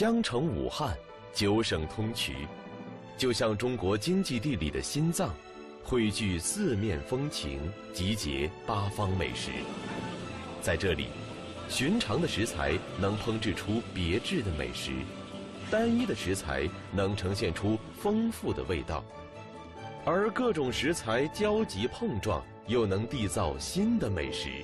江城武汉，9省通衢，就像中国经济地理的心脏，汇聚四面风情，集结8方美食。在这里，寻常的食材能烹制出别致的美食，单一的食材能呈现出丰富的味道，而各种食材交集碰撞，又能缔造新的美食。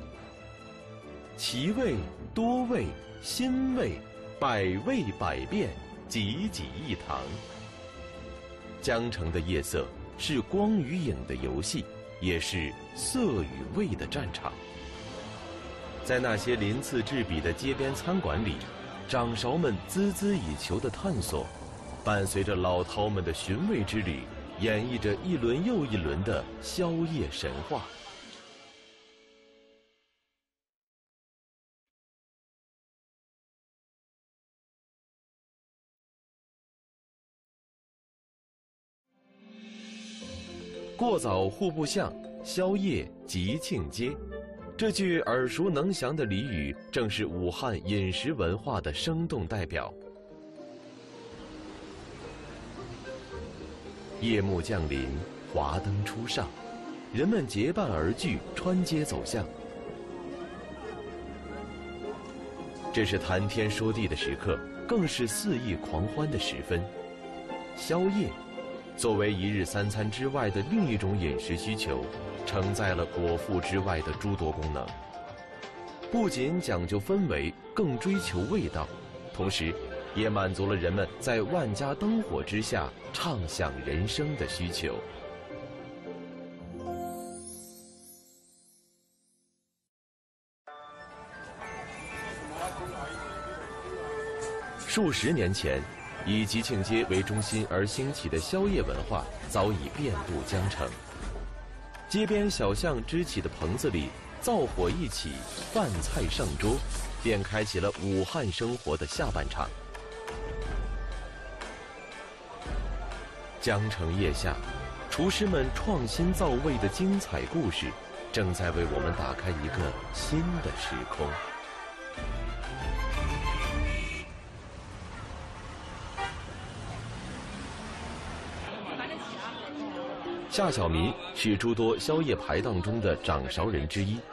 奇味、多味、新味，百味百变，济济一堂。江城的夜色是光与影的游戏，也是色与味的战场。在那些鳞次栉比的街边餐馆里，掌勺们孜孜以求的探索，伴随着老饕们的寻味之旅，演绎着一轮又一轮的宵夜神话。过早互不像，宵夜即庆街。这句耳熟能详的俚语，正是武汉饮食文化的生动代表。夜幕降临，华灯初上，人们结伴而聚，穿街走巷。这是谈天说地的时刻，更是肆意狂欢的时分。宵夜作为一日三餐之外的另一种饮食需求，承载了果腹之外的诸多功能。不仅讲究氛围，更追求味道，同时也满足了人们在万家灯火之下畅享人生的需求。数十年前，以集庆街为中心而兴起的宵夜文化早已遍布江城。街边小巷支起的棚子里，灶火一起，饭菜上桌，便开启了武汉生活的下半场。江城夜下，厨师们创新造味的精彩故事，正在为我们打开一个新的时空。夏小民是诸多宵夜排档中的掌勺人之一。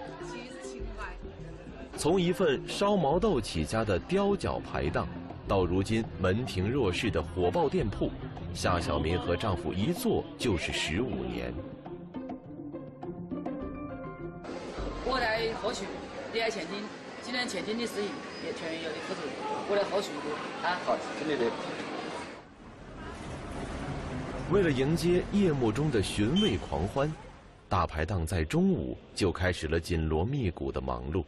从一份烧毛豆起家的雕脚排档，到如今门庭若市的火爆店铺，夏小民和丈夫一做就是15年。 我在后厨，你来前厅，今年前厅的事宜也全由你负责，我来后厨的啊。好，听你的。 为了迎接夜幕中的寻味狂欢，大排档在中午就开始了紧锣密鼓的忙碌。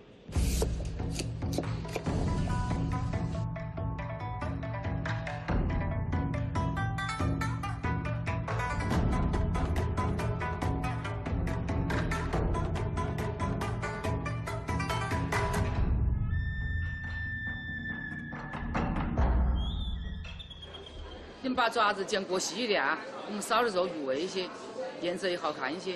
你们把爪子剪过细一点啊，我们烧的肉入味一些，颜色也好看一些。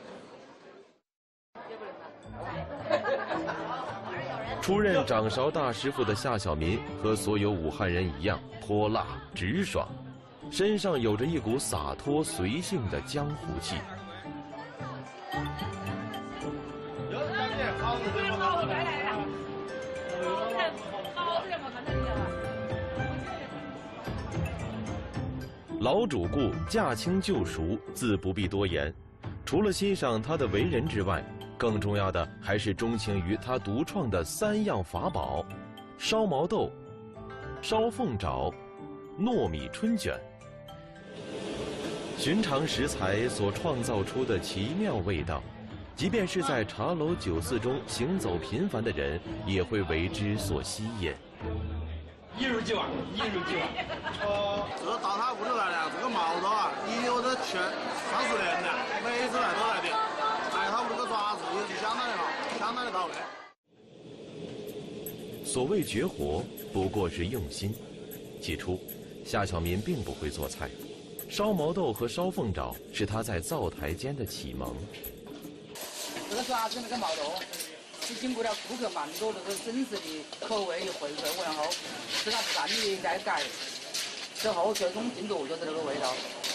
出任掌勺大师傅的夏小民和所有武汉人一样，泼辣直爽，身上有着一股洒脱随性的江湖气。老主顾驾轻就熟，自不必多言。除了欣赏他的为人之外，更重要的还是钟情于他独创的3样法宝：烧毛豆、烧凤爪、糯米春卷。寻常食材所创造出的奇妙味道，即便是在茶楼酒肆中行走频繁的人，也会为之所吸引。 1入9啊，1入9啊。 这个到他屋头来了，这个毛豆啊，已有这全30年了，每次来都来点。哎，他屋这个爪子也是相当的好，相当的到位。 所谓绝活，不过是用心。起初，夏小民并不会做菜，烧毛豆和烧凤爪是他在灶台间的启蒙。 这个爪子，那个毛豆， 是经过了顾客蛮多这个真实的口味的回馈，然后是他不断的在改，之后最终定夺就是这个味道。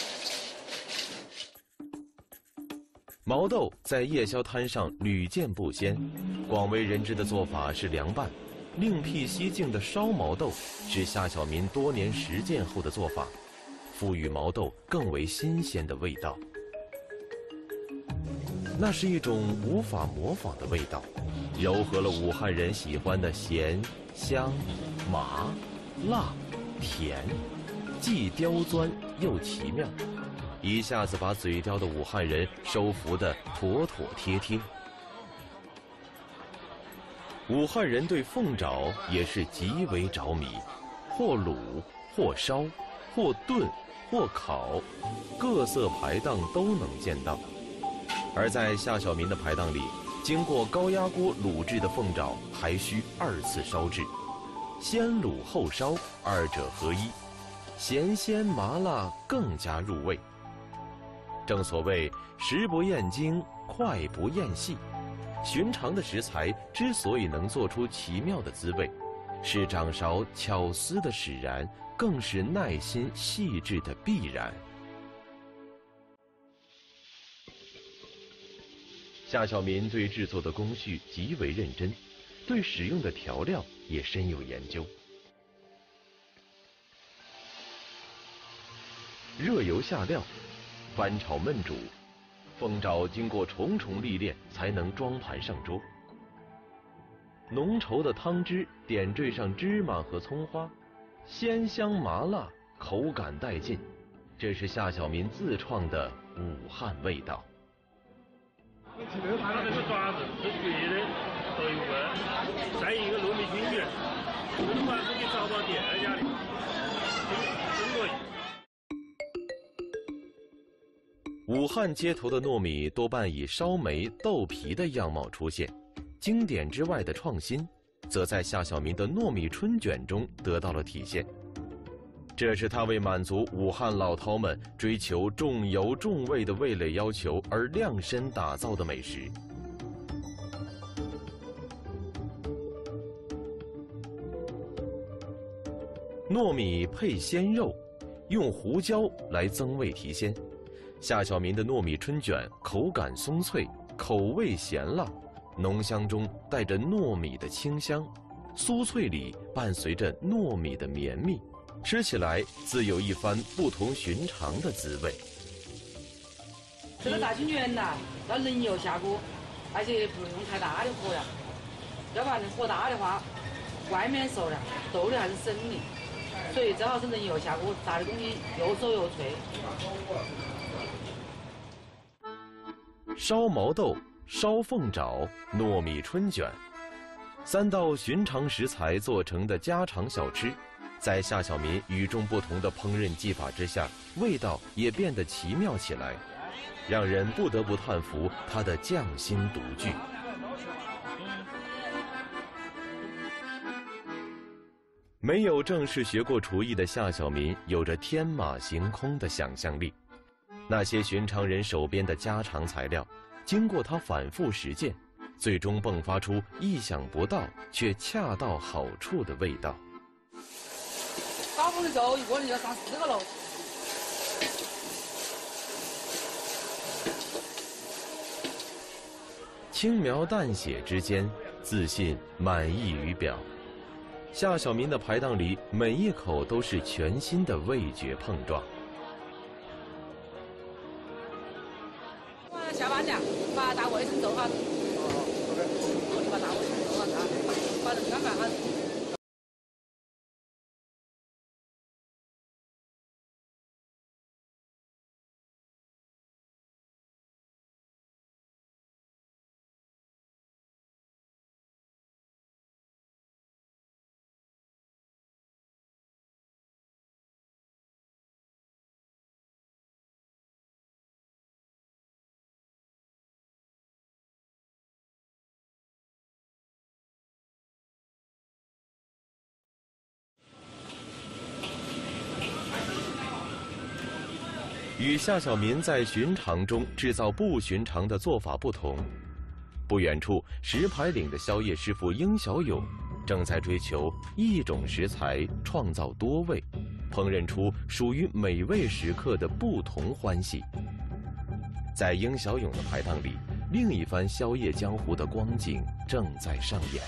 毛豆在夜宵摊上屡见不鲜，广为人知的做法是凉拌，另辟蹊径的烧毛豆是夏小民多年实践后的做法，赋予毛豆更为新鲜的味道。那是一种无法模仿的味道，糅合了武汉人喜欢的咸、香、麻、辣、甜，既刁钻又奇妙，一下子把嘴刁的武汉人收服得妥妥帖帖。武汉人对凤爪也是极为着迷，或卤，或烧，或炖，或烤，各色排档都能见到。而在夏小民的排档里，经过高压锅卤制的凤爪还需2次烧制，先卤后烧，二者合一，咸鲜麻辣更加入味。正所谓食不厌精，脍不厌细，寻常的食材之所以能做出奇妙的滋味，是掌勺巧思的使然，更是耐心细致的必然。夏小民对制作的工序极为认真，对使用的调料也深有研究。热油下料，翻炒焖煮，凤爪经过重重历练才能装盘上桌。浓稠的汤汁点缀上芝麻和葱花，鲜香麻辣，口感带劲，这是夏小民自创的武汉味道。 它这个爪子是绝的，都有味，再一个糯米均匀，蒸完是给找到第2家的，蒸过。 武汉街头的糯米多半以烧煤、豆皮的样貌出现，经典之外的创新，则在夏小民的糯米春卷中得到了体现。这是他为满足武汉老饕们追求重油重味的味蕾要求而量身打造的美食。糯米配鲜肉，用胡椒来增味提鲜。夏小民的糯米春卷口感松脆，口味咸辣，浓香中带着糯米的清香，酥脆里伴随着糯米的绵密，吃起来自有一番不同寻常的滋味。 这个大青卷呐，要冷油下锅，而且不用太大的火呀，要不然火大的话，外面熟了，豆里还是生的，所以最好是冷油下锅，炸的东西又酥又脆。 烧毛豆、烧凤爪、糯米春卷，3道寻常食材做成的家常小吃，在夏小民与众不同的烹饪技法之下，味道也变得奇妙起来，让人不得不叹服他的匠心独具。没有正式学过厨艺的夏小民有着天马行空的想象力，那些寻常人手边的家常材料，经过他反复实践，最终迸发出意想不到却恰到好处的味道。 打工的时候，一个人要上4个楼。 轻描淡写之间，自信满溢于表。夏小民的排档里，每一口都是全新的味觉碰撞。 下班了，把大卫生做好。我把大卫生做好啊，把人安排好。 与夏小民在寻常中制造不寻常的做法不同， 不远处，石牌岭的宵夜师傅应小勇正在追求一种食材创造多味，烹饪出属于每位食客的不同欢喜。在应小勇的排档里，另一番宵夜江湖的光景正在上演。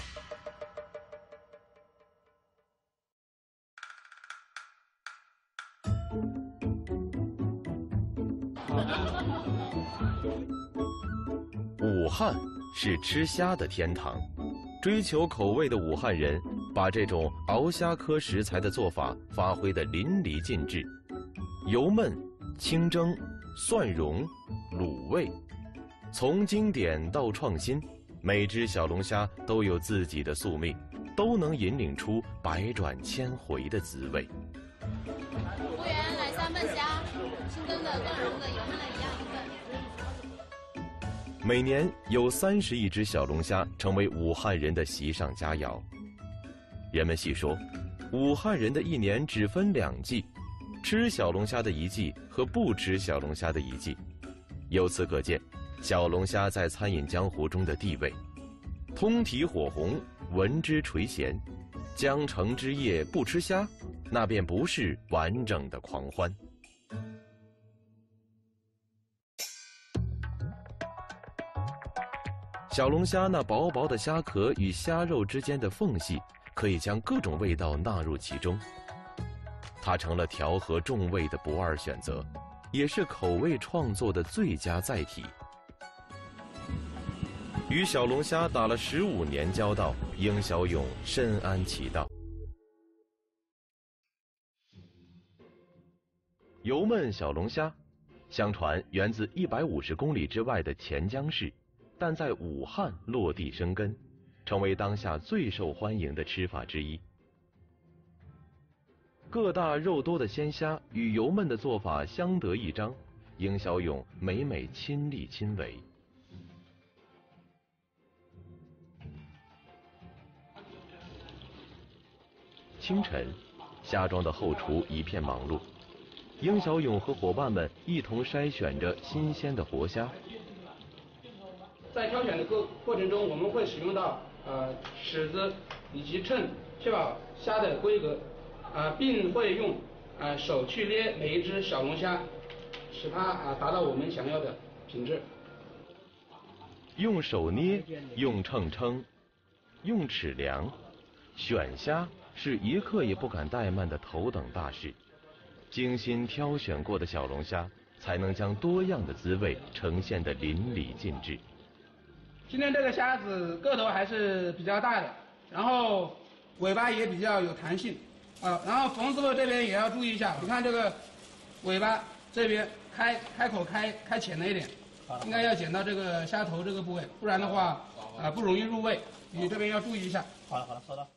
武汉是吃虾的天堂，追求口味的武汉人把这种熬虾科食材的做法发挥得淋漓尽致，油焖、清蒸、蒜蓉、卤味，从经典到创新，每只小龙虾都有自己的宿命，都能引领出百转千回的滋味。 服务员，来3份虾，清蒸的、炖蓉的、油焖的一样1份。 每年有30亿只小龙虾成为武汉人的席上佳肴。人们细说，武汉人的一年只分2季，吃小龙虾的一季和不吃小龙虾的一季。由此可见，小龙虾在餐饮江湖中的地位。通体火红，闻之垂涎，江城之夜不吃虾，那便不是完整的狂欢。小龙虾那薄薄的虾壳与虾肉之间的缝隙，可以将各种味道纳入其中。它成了调和众味的不二选择，也是口味创作的最佳载体。与小龙虾打了15年交道，应小勇深谙其道。油焖小龙虾，相传源自150公里之外的钱江市，但在武汉落地生根，成为当下最受欢迎的吃法之一。个大肉多的鲜虾与油焖的做法相得益彰，应小勇每每亲力亲为。清晨，虾庄的后厨一片忙碌，应小勇和伙伴们一同筛选着新鲜的活虾。 在挑选的过程中，我们会使用到尺子以及秤，确保虾的规格，并会用手去捏每一只小龙虾，使它达到我们想要的品质。 用手捏，用秤称，用尺量，选虾是一刻也不敢怠慢的头等大事。精心挑选过的小龙虾，才能将多样的滋味呈现得淋漓尽致。 今天这个虾子个头还是比较大的，然后尾巴也比较有弹性，然后缝师傅这边也要注意一下，你看这个尾巴这边开口开浅了一点，应该要剪到这个虾头这个部位，不然的话不容易入味，你这边要注意一下。好了，收到。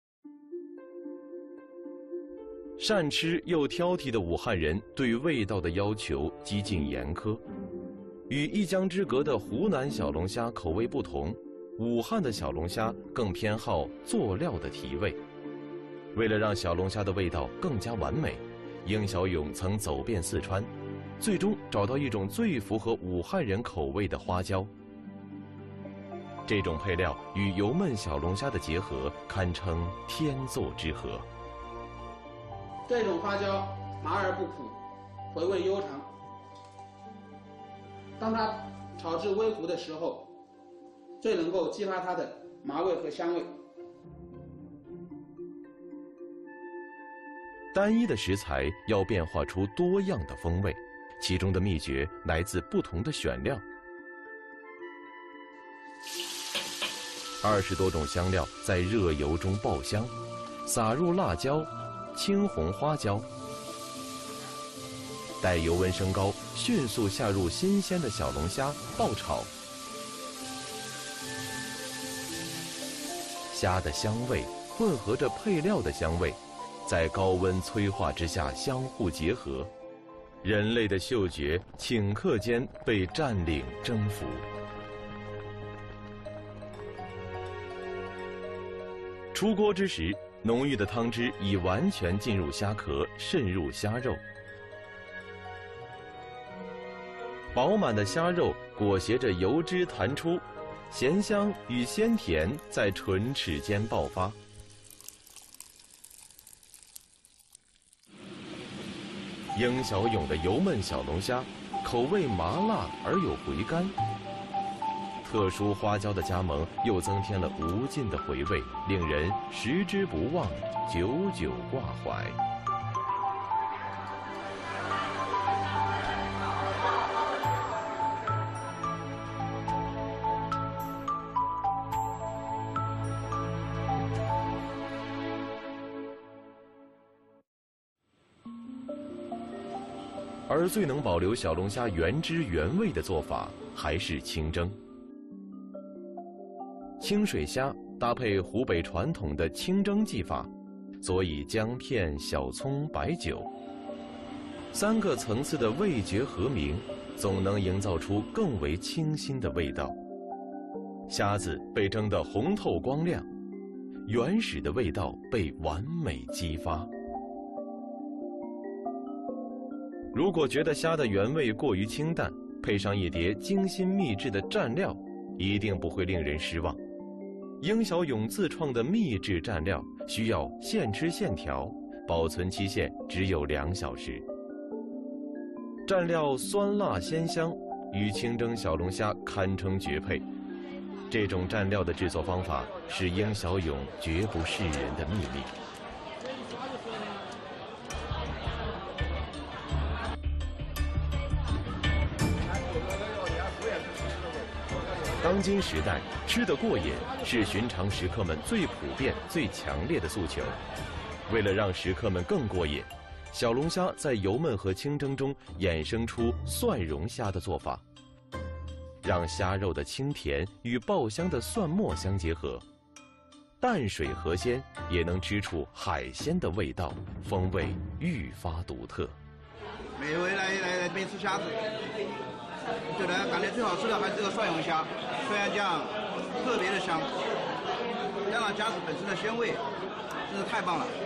善吃又挑剔的武汉人对味道的要求几近严苛，与一江之隔的湖南小龙虾口味不同，武汉的小龙虾更偏好佐料的提味。为了让小龙虾的味道更加完美，应小勇曾走遍四川，最终找到一种最符合武汉人口味的花椒。这种配料与油焖小龙虾的结合，堪称天作之合。 这种花椒麻而不苦，回味悠长。当它炒至微糊的时候，最能够激发它的麻味和香味。 单一的食材要变化出多样的风味，其中的秘诀来自不同的选料。20多种香料在热油中爆香，撒入辣椒、青红花椒，待油温升高，迅速下入新鲜的小龙虾爆炒。虾的香味混合着配料的香味，在高温催化之下相互结合，人类的嗅觉顷刻间被占领征服。出锅之时，浓郁的汤汁已完全进入虾壳，渗入虾肉。饱满的虾肉裹挟着油脂弹出， 咸香与鲜甜在唇齿间爆发。应小勇的油焖小龙虾，口味麻辣而有回甘。特殊花椒的加盟又增添了无尽的回味，令人食之不忘，久久挂怀。而最能保留小龙虾原汁原味的做法，还是清蒸。清水虾搭配湖北传统的清蒸技法，佐以姜片、小葱、白酒，3个层次的味觉和鸣，总能营造出更为清新的味道。虾子被蒸得红透光亮，原始的味道被完美激发。如果觉得虾的原味过于清淡，配上一碟精心秘制的蘸料，一定不会令人失望。应小勇自创的秘制蘸料需要现吃现调，保存期限只有2小时。蘸料酸辣鲜香，与清蒸小龙虾堪称绝配。这种蘸料的制作方法是应小勇绝不示人的秘密。当今时代，吃得过瘾是寻常食客们最普遍、最强烈的诉求。为了让食客们更过瘾，小龙虾在油焖和清蒸中衍生出蒜蓉虾的做法，让虾肉的清甜与爆香的蒜末相结合，淡水河鲜也能吃出海鲜的味道，风味愈发独特。 每回来这边吃虾子，觉得感觉最好吃的还是这个蒜蓉虾，蒜蓉酱特别的香，加上虾子本身的鲜味，真是太棒了。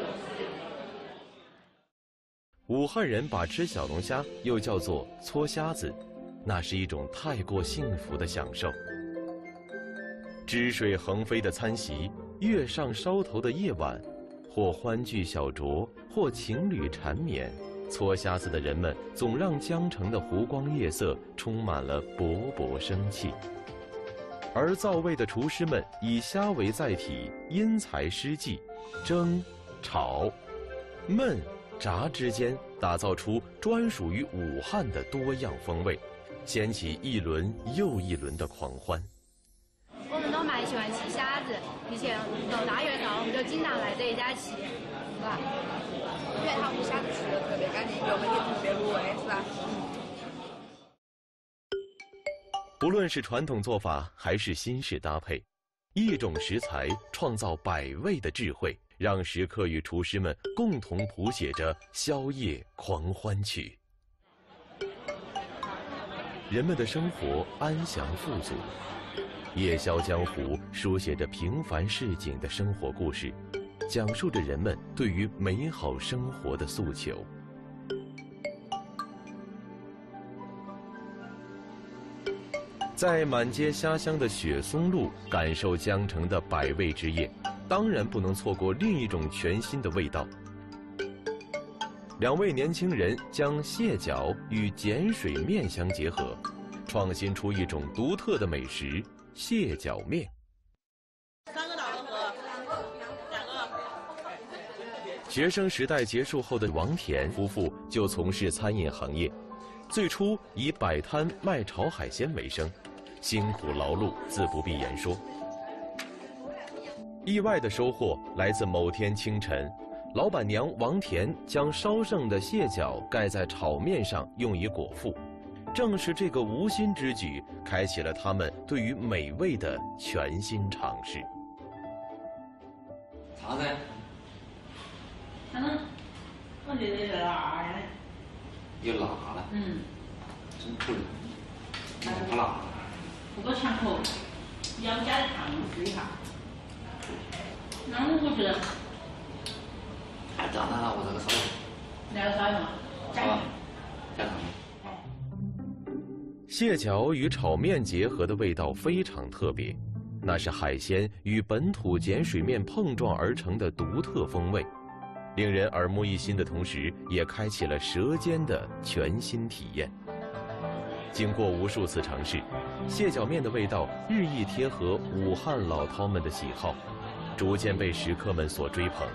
武汉人把吃小龙虾又叫做搓虾子，那是一种太过幸福的享受。汁水横飞的餐席，月上梢头的夜晚，或欢聚小酌，或情侣缠绵，搓虾子的人们总让江城的湖光夜色充满了勃勃生气。而造味的厨师们以虾为载体，因材施技，蒸、炒、焖、炸之间打造出专属于武汉的多样风味，掀起一轮又一轮的狂欢。 我们都蛮喜欢吃虾子，以前到大学上我们就经常来这一家吃，是吧？ 因为他们虾子吃的特别干净，油焖也不血入味，是吧？ 不论是传统做法还是新式搭配，一种食材创造百味的智慧，让食客与厨师们共同谱写着宵夜狂欢曲。人们的生活安详富足，夜宵江湖书写着平凡市井的生活故事，讲述着人们对于美好生活的诉求。在满街虾香的雪松路感受江城的百味之夜，当然不能错过另一种全新的味道。2位年轻人将蟹脚与碱水面相结合，创新出一种独特的美食——蟹脚面。 3个大的和2个。 学生时代结束后的王田夫妇就从事餐饮行业，最初以摆摊卖炒海鲜为生，辛苦劳碌自不必言说。意外的收获来自某天清晨，老板娘王田将烧剩的蟹脚盖在炒面上，用以果腹。正是这个无心之举，开启了他们对于美味的全新尝试。 啥子？ 反正我觉得有点辣的。 有辣了？真不能，不辣。 不过强口，要加点糖试一下。那我觉得。 还加上了我这个烧肉。 那个烧肉嘛，加点。 加糖。 蟹脚与炒面结合的味道非常特别，那是海鲜与本土碱水面碰撞而成的独特风味，令人耳目一新的同时，也开启了舌尖的全新体验。经过无数次尝试，蟹脚面的味道日益贴合武汉老饕们的喜好，逐渐被食客们所追捧。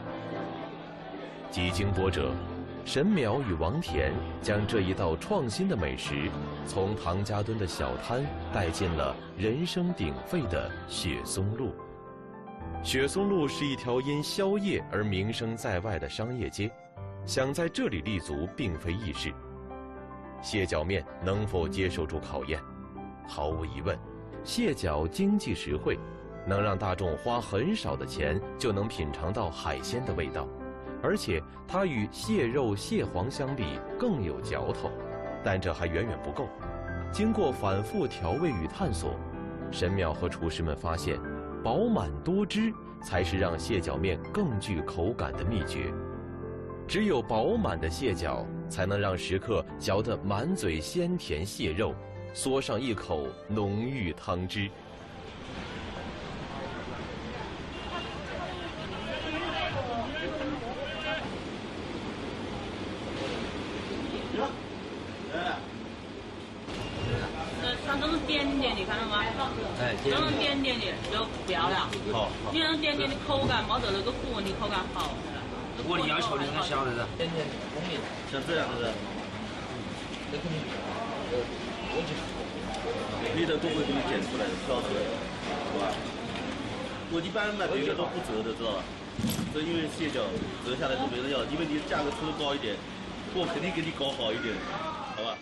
几经波折，沈淼与王田将这一道创新的美食，从唐家墩的小摊带进了人声鼎沸的雪松路。雪松路是一条因宵夜而名声在外的商业街，想在这里立足并非易事。蟹脚面能否接受住考验？毫无疑问，蟹脚经济实惠，能让大众花很少的钱就能品尝到海鲜的味道。而且它与蟹肉、蟹黄相比更有嚼头，但这还远远不够。经过反复调味与探索，沈淼和厨师们发现，饱满多汁才是让蟹脚面更具口感的秘诀。只有饱满的蟹脚，才能让食客嚼得满嘴鲜甜蟹肉，嗦上一口浓郁汤汁。 它都是点点的，看到吗？哎，都是点点的，就不要了。好，你那种点点的口感没得那个糊，你口感好。 我的要求你很小的噻， 点点公平，像这样是不是？这肯定别的都会给你剪出来的，挑出来的，是吧？我一般买别的都不折的，知道吧？这因为蟹脚折下来都没人要，因为你价格出的高一点，我肯定给你搞好一点，好吧？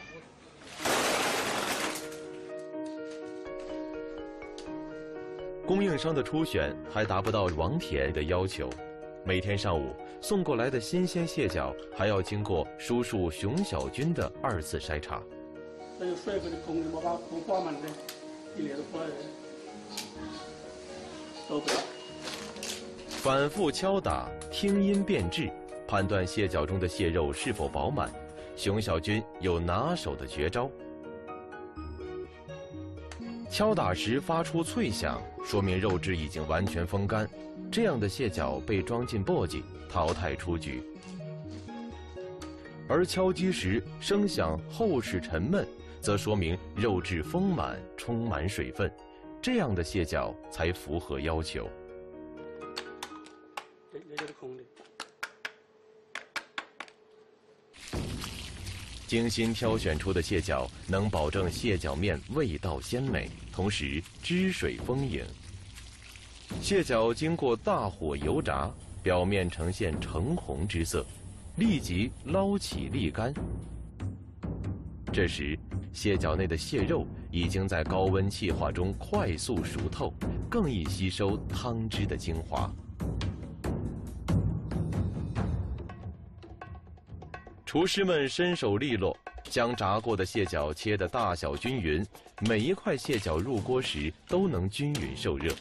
供应商的初选还达不到王田的要求，每天上午送过来的新鲜蟹脚还要经过叔叔熊小军的2次筛查。 这有水分的空的，没把不饱满的，一列都过来的，都不要。 反复敲打，听音辨质，判断蟹脚中的蟹肉是否饱满，熊小军有拿手的绝招。敲打时发出脆响，说明肉质已经完全风干，这样的蟹脚被装进簸箕，淘汰出局。而敲击时声响厚实沉闷，则说明肉质丰满，充满水分，这样的蟹脚才符合要求。 这就是空的。 精心挑选出的蟹脚能保证蟹脚面味道鲜美，同时汁水丰盈。蟹脚经过大火油炸，表面呈现橙红之色，立即捞起沥干。这时，蟹脚内的蟹肉已经在高温气化中快速熟透，更易吸收汤汁的精华。厨师们身手利落，将炸过的蟹脚切得大小均匀，每一块蟹脚入锅时都能均匀受热。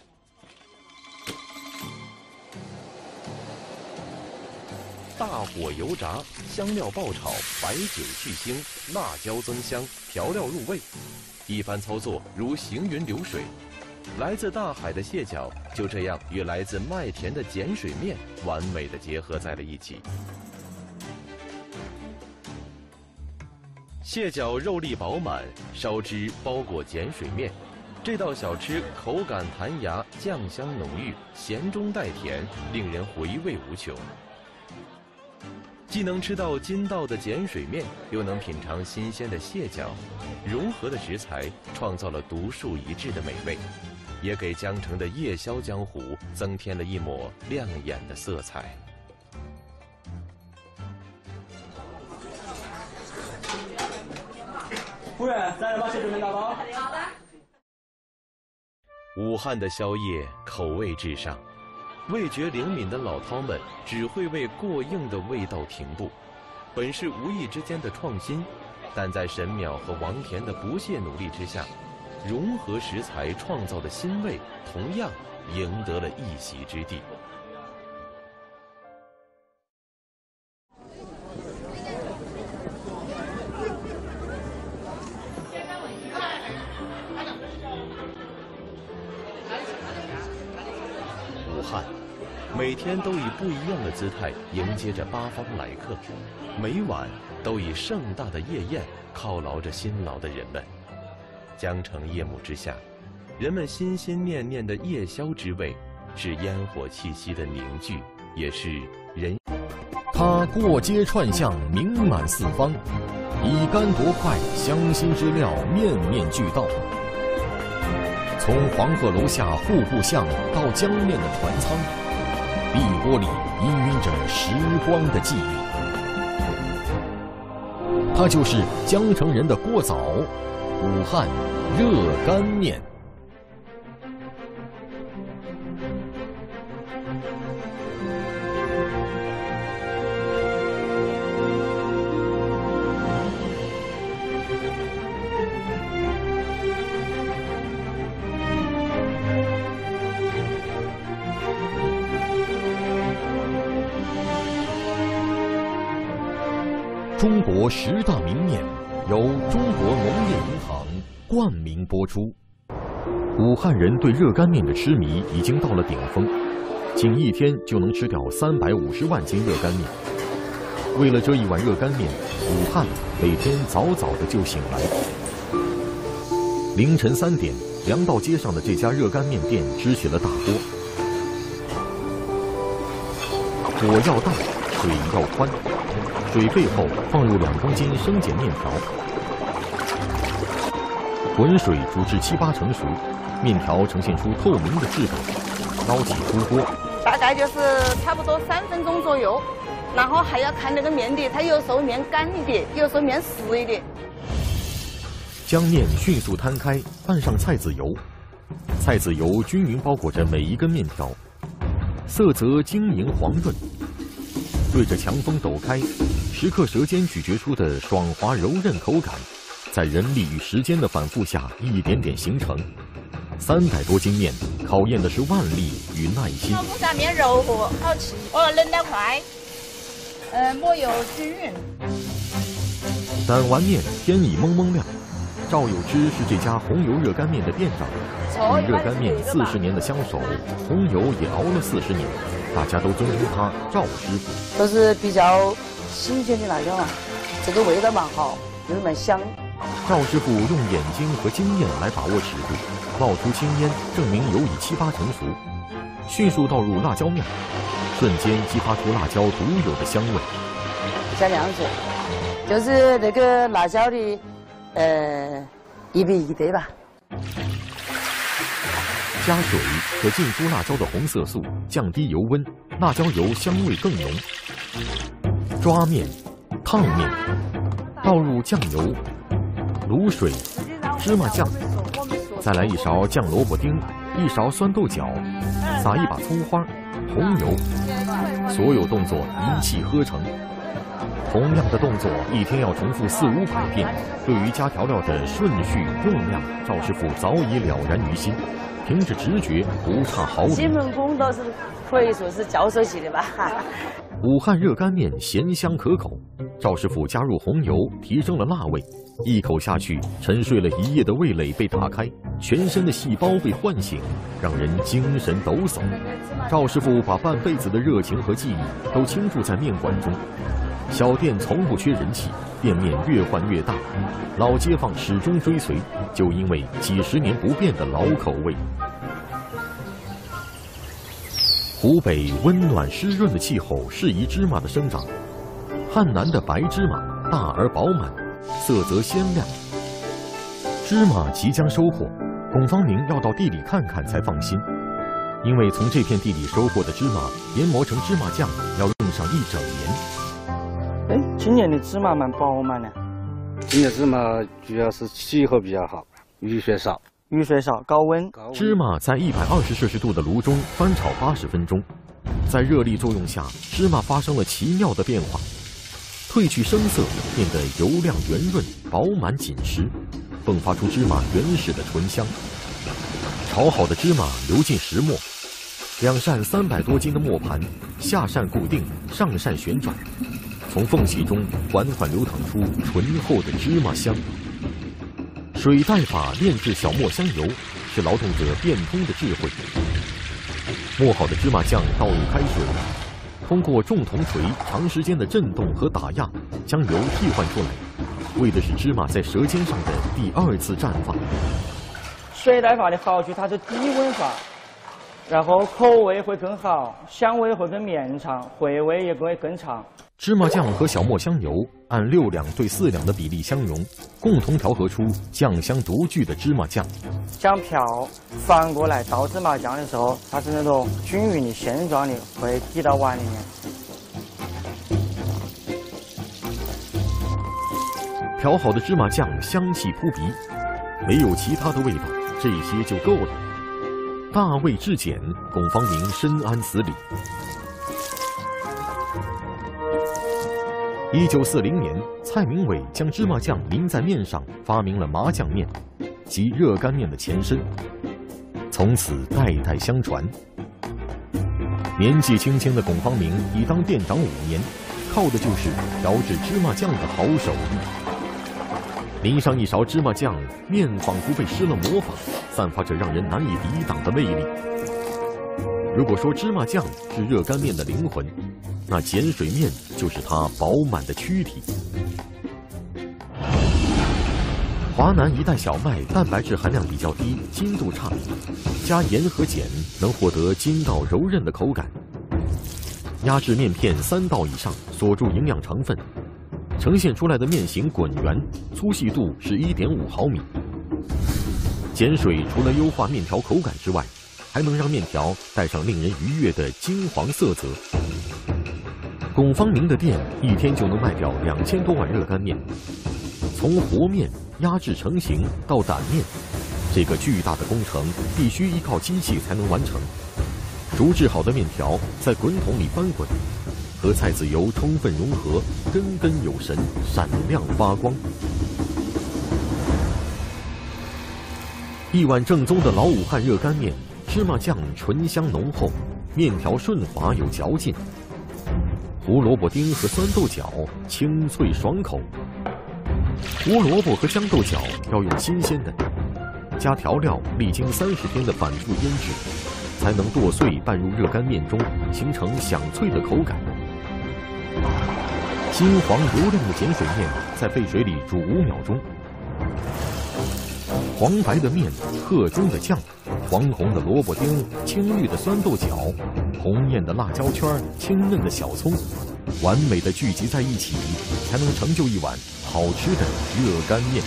大火油炸，香料爆炒，白酒去腥，辣椒增香，调料入味，一番操作如行云流水。来自大海的蟹脚就这样与来自麦田的碱水面完美地结合在了一起。蟹脚肉粒饱满，烧汁包裹碱水面，这道小吃口感弹牙，酱香浓郁，咸中带甜，令人回味无穷。既能吃到筋道的碱水面，又能品尝新鲜的蟹脚，融合的食材创造了独树一帜的美味，也给江城的夜宵江湖增添了一抹亮眼的色彩。 服务员，再来把蟹准备打包。 好的。 武汉的宵夜口味至上，味觉灵敏的老饕们只会为过硬的味道停步，本是无意之间的创新，但在沈淼和王田的不懈努力之下，融合食材创造的新味同样赢得了一席之地。 汉，每天都以不一样的姿态迎接着八方来客，每晚都以盛大的夜宴犒劳着辛劳的人们。江城夜幕之下，人们心心念念的夜宵之味，是烟火气息的凝聚，也是人。 他过街串巷，名满四方，以干夺快，香辛之料面面俱到。从黄鹤楼下户部巷到江面的船舱，碧波里氤氲着时光的记忆。它就是江城人的锅枣，武汉热干面。中国10大名面由中国农业银行冠名播出。武汉人对热干面的痴迷已经到了顶峰，仅一天就能吃掉350万斤热干面。为了这一碗热干面，武汉每天早早的就醒来。凌晨3点，粮道街上的这家热干面店支起了大锅，火要大，水要宽。水沸后放入2公斤生碱面条，滚水煮至7、8成熟，面条呈现出透明的质感，捞起出锅。 大概就是差不多3分钟左右，然后还要看那个面的，它有时候面干一点，有时候面实一点。 将面迅速摊开，拌上菜籽油，菜籽油均匀包裹着每一根面条，色泽晶莹黄润。对着强风抖开，时刻舌尖咀嚼出的爽滑柔韧口感，在人力与时间的反复下一点点形成。300多斤面，考验的是腕力与耐心。 五杂面柔和好吃，冷得快，抹油均匀。 擀完面，天已蒙蒙亮。赵有之是这家红油热干面的店长，与热干面40年的相守，红油也熬了40年。大家都尊称他赵师傅， 都是比较新鲜的辣椒嘛，这个味道蛮好，又蛮香。 赵师傅用眼睛和经验来把握尺度，冒出青烟，证明油已7、8成熟，迅速倒入辣椒面，瞬间激发出辣椒独有的香味。 加2水，就是那个辣椒的1比1对吧？ 加水可浸出辣椒的红色素，降低油温，辣椒油香味更浓。抓面、烫面，倒入酱油、卤水、芝麻酱，再来1勺酱萝卜丁，1勺酸豆角，撒1把葱花、红油，所有动作一气呵成。同样的动作一天要重复400、500遍，对于加调料的顺序用量，赵师傅早已了然于心。凭着直觉，不差毫厘。 基本功倒是可以说是教授级的吧。 武汉热干面咸香可口，赵师傅加入红油，提升了辣味。一口下去，沉睡了1夜的味蕾被打开，全身的细胞被唤醒，让人精神抖擞。赵师傅把半辈子的热情和记忆都倾注在面馆中。小店从不缺人气，店面越换越大，老街坊始终追随，就因为几10年不变的老口味。湖北温暖湿润的气候适宜芝麻的生长，汉南的白芝麻大而饱满，色泽鲜亮。芝麻即将收获，龚方明要到地里看看才放心，因为从这片地里收获的芝麻研磨成芝麻酱要用上1整年。 今年的芝麻蛮饱满的。 今年芝麻主要是气候比较好，雨水少， 高温。 芝麻在120摄氏度的炉中翻炒80分钟，在热力作用下，芝麻发生了奇妙的变化，褪去生涩，变得油亮圆润、饱满紧实，迸发出芝麻原始的醇香。炒好的芝麻流进石磨，2扇300多斤的磨盘，下扇固定，上扇旋转，从缝隙中缓缓流淌出醇厚的芝麻香。水带法炼制小磨香油，是劳动者变通的智慧。 磨好的芝麻酱倒入开水，通过重铜锤长时间的震动和打压，将油替换出来，为的是芝麻在舌尖上的第2次绽放。 水奶发的好处，它是低温发，然后口味会更好，香味会更绵长，回味也会更长。 芝麻酱和小磨香油按6两对4两的比例相融，共同调和出酱香独具的芝麻酱。 将瓢翻过来倒芝麻酱的时候，它是那种均匀的线状的，会滴到碗里面。 调好的芝麻酱香气扑鼻，没有其他的味道，这些就够了。大味至简，龚方明深谙此理。1940年，蔡明伟将芝麻酱淋在面上，发明了麻酱面，即热干面的前身，从此代代相传。年纪轻轻的龚方明已当店长5年，靠的就是调制芝麻酱的好手艺。淋上一勺芝麻酱，面仿佛被施了魔法，散发着让人难以抵挡的魅力。如果说芝麻酱是热干面的灵魂，那碱水面就是它饱满的躯体。华南一带小麦蛋白质含量比较低，筋度差，加盐和碱能获得筋道柔韧的口感。压制面片3道以上，锁住营养成分，呈现出来的面型滚圆，粗细度是1.5毫米。碱水除了优化面条口感之外，还能让面条带上令人愉悦的金黄色泽。龚方明的店一天就能卖掉2000多碗热干面，从和面压制成型到擀面，这个巨大的工程必须依靠机器才能完成。熟制好的面条在滚筒里翻滚，和菜籽油充分融合，根根有神，闪亮发光。一碗正宗的老武汉热干面，芝麻酱醇香浓厚，面条顺滑有嚼劲。胡萝卜丁和酸豆角清脆爽口。胡萝卜和豇豆角要用新鲜的，加调料，历经30天的反复腌制，才能剁碎拌入热干面中，形成响脆的口感。金黄油亮的碱水面在沸水里煮5秒钟，黄白的面，褐中的酱，黄红的萝卜丁，青绿的酸豆角，红艳的辣椒圈，清嫩的小葱，完美的聚集在一起，才能成就一碗好吃的热干面。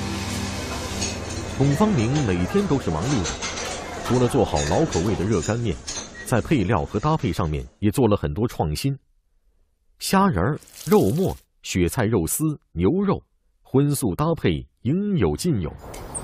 龚方明每天都是忙碌的，除了做好老口味的热干面，在配料和搭配上面也做了很多创新。虾仁、肉末、雪菜肉丝、牛肉，荤素搭配，应有尽有。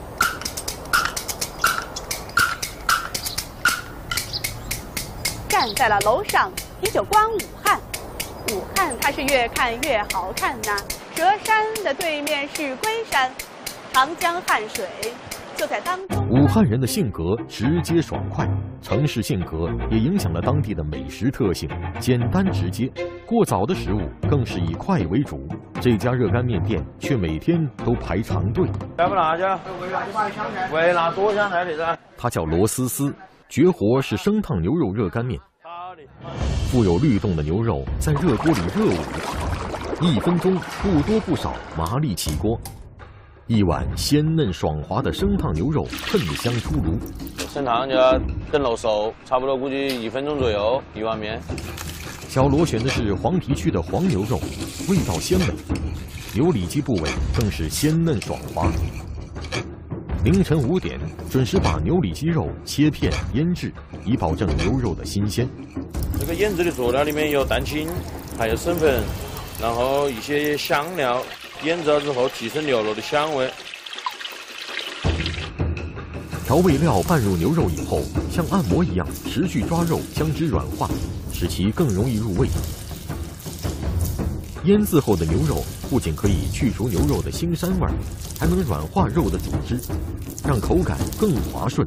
站在了楼上，你就观武汉。武汉它是越看越好看呐。佘山的对面是龟山，长江汉水就在当中。 武汉人的性格直接爽快，城市性格也影响了当地的美食特性，简单直接。过早的食物更是以快为主，这家热干面店却每天都排长队。 来不拿去？喂，拿多香菜的噻。 它叫罗丝丝，绝活是生烫牛肉热干面。富有律动的牛肉在热锅里热舞，1分钟不多不少，麻利起锅。一碗鲜嫩爽滑的生烫牛肉喷香出炉。 生烫就要等肉熟，差不多估计1分钟左右，1碗面。 小罗选的是黄陂区的黄牛肉，味道鲜美，牛里脊部位更是鲜嫩爽滑。凌晨5点，准时把牛里脊肉切片腌制，以保证牛肉的新鲜。 这个腌制的佐料里面有蛋清，还有生粉，然后一些香料，腌制了之后提升牛肉的香味。 调味料拌入牛肉以后，像按摩一样持续抓肉，将之软化，使其更容易入味。腌制后的牛肉不仅可以去除牛肉的腥膻味，还能软化肉的组织，让口感更滑顺。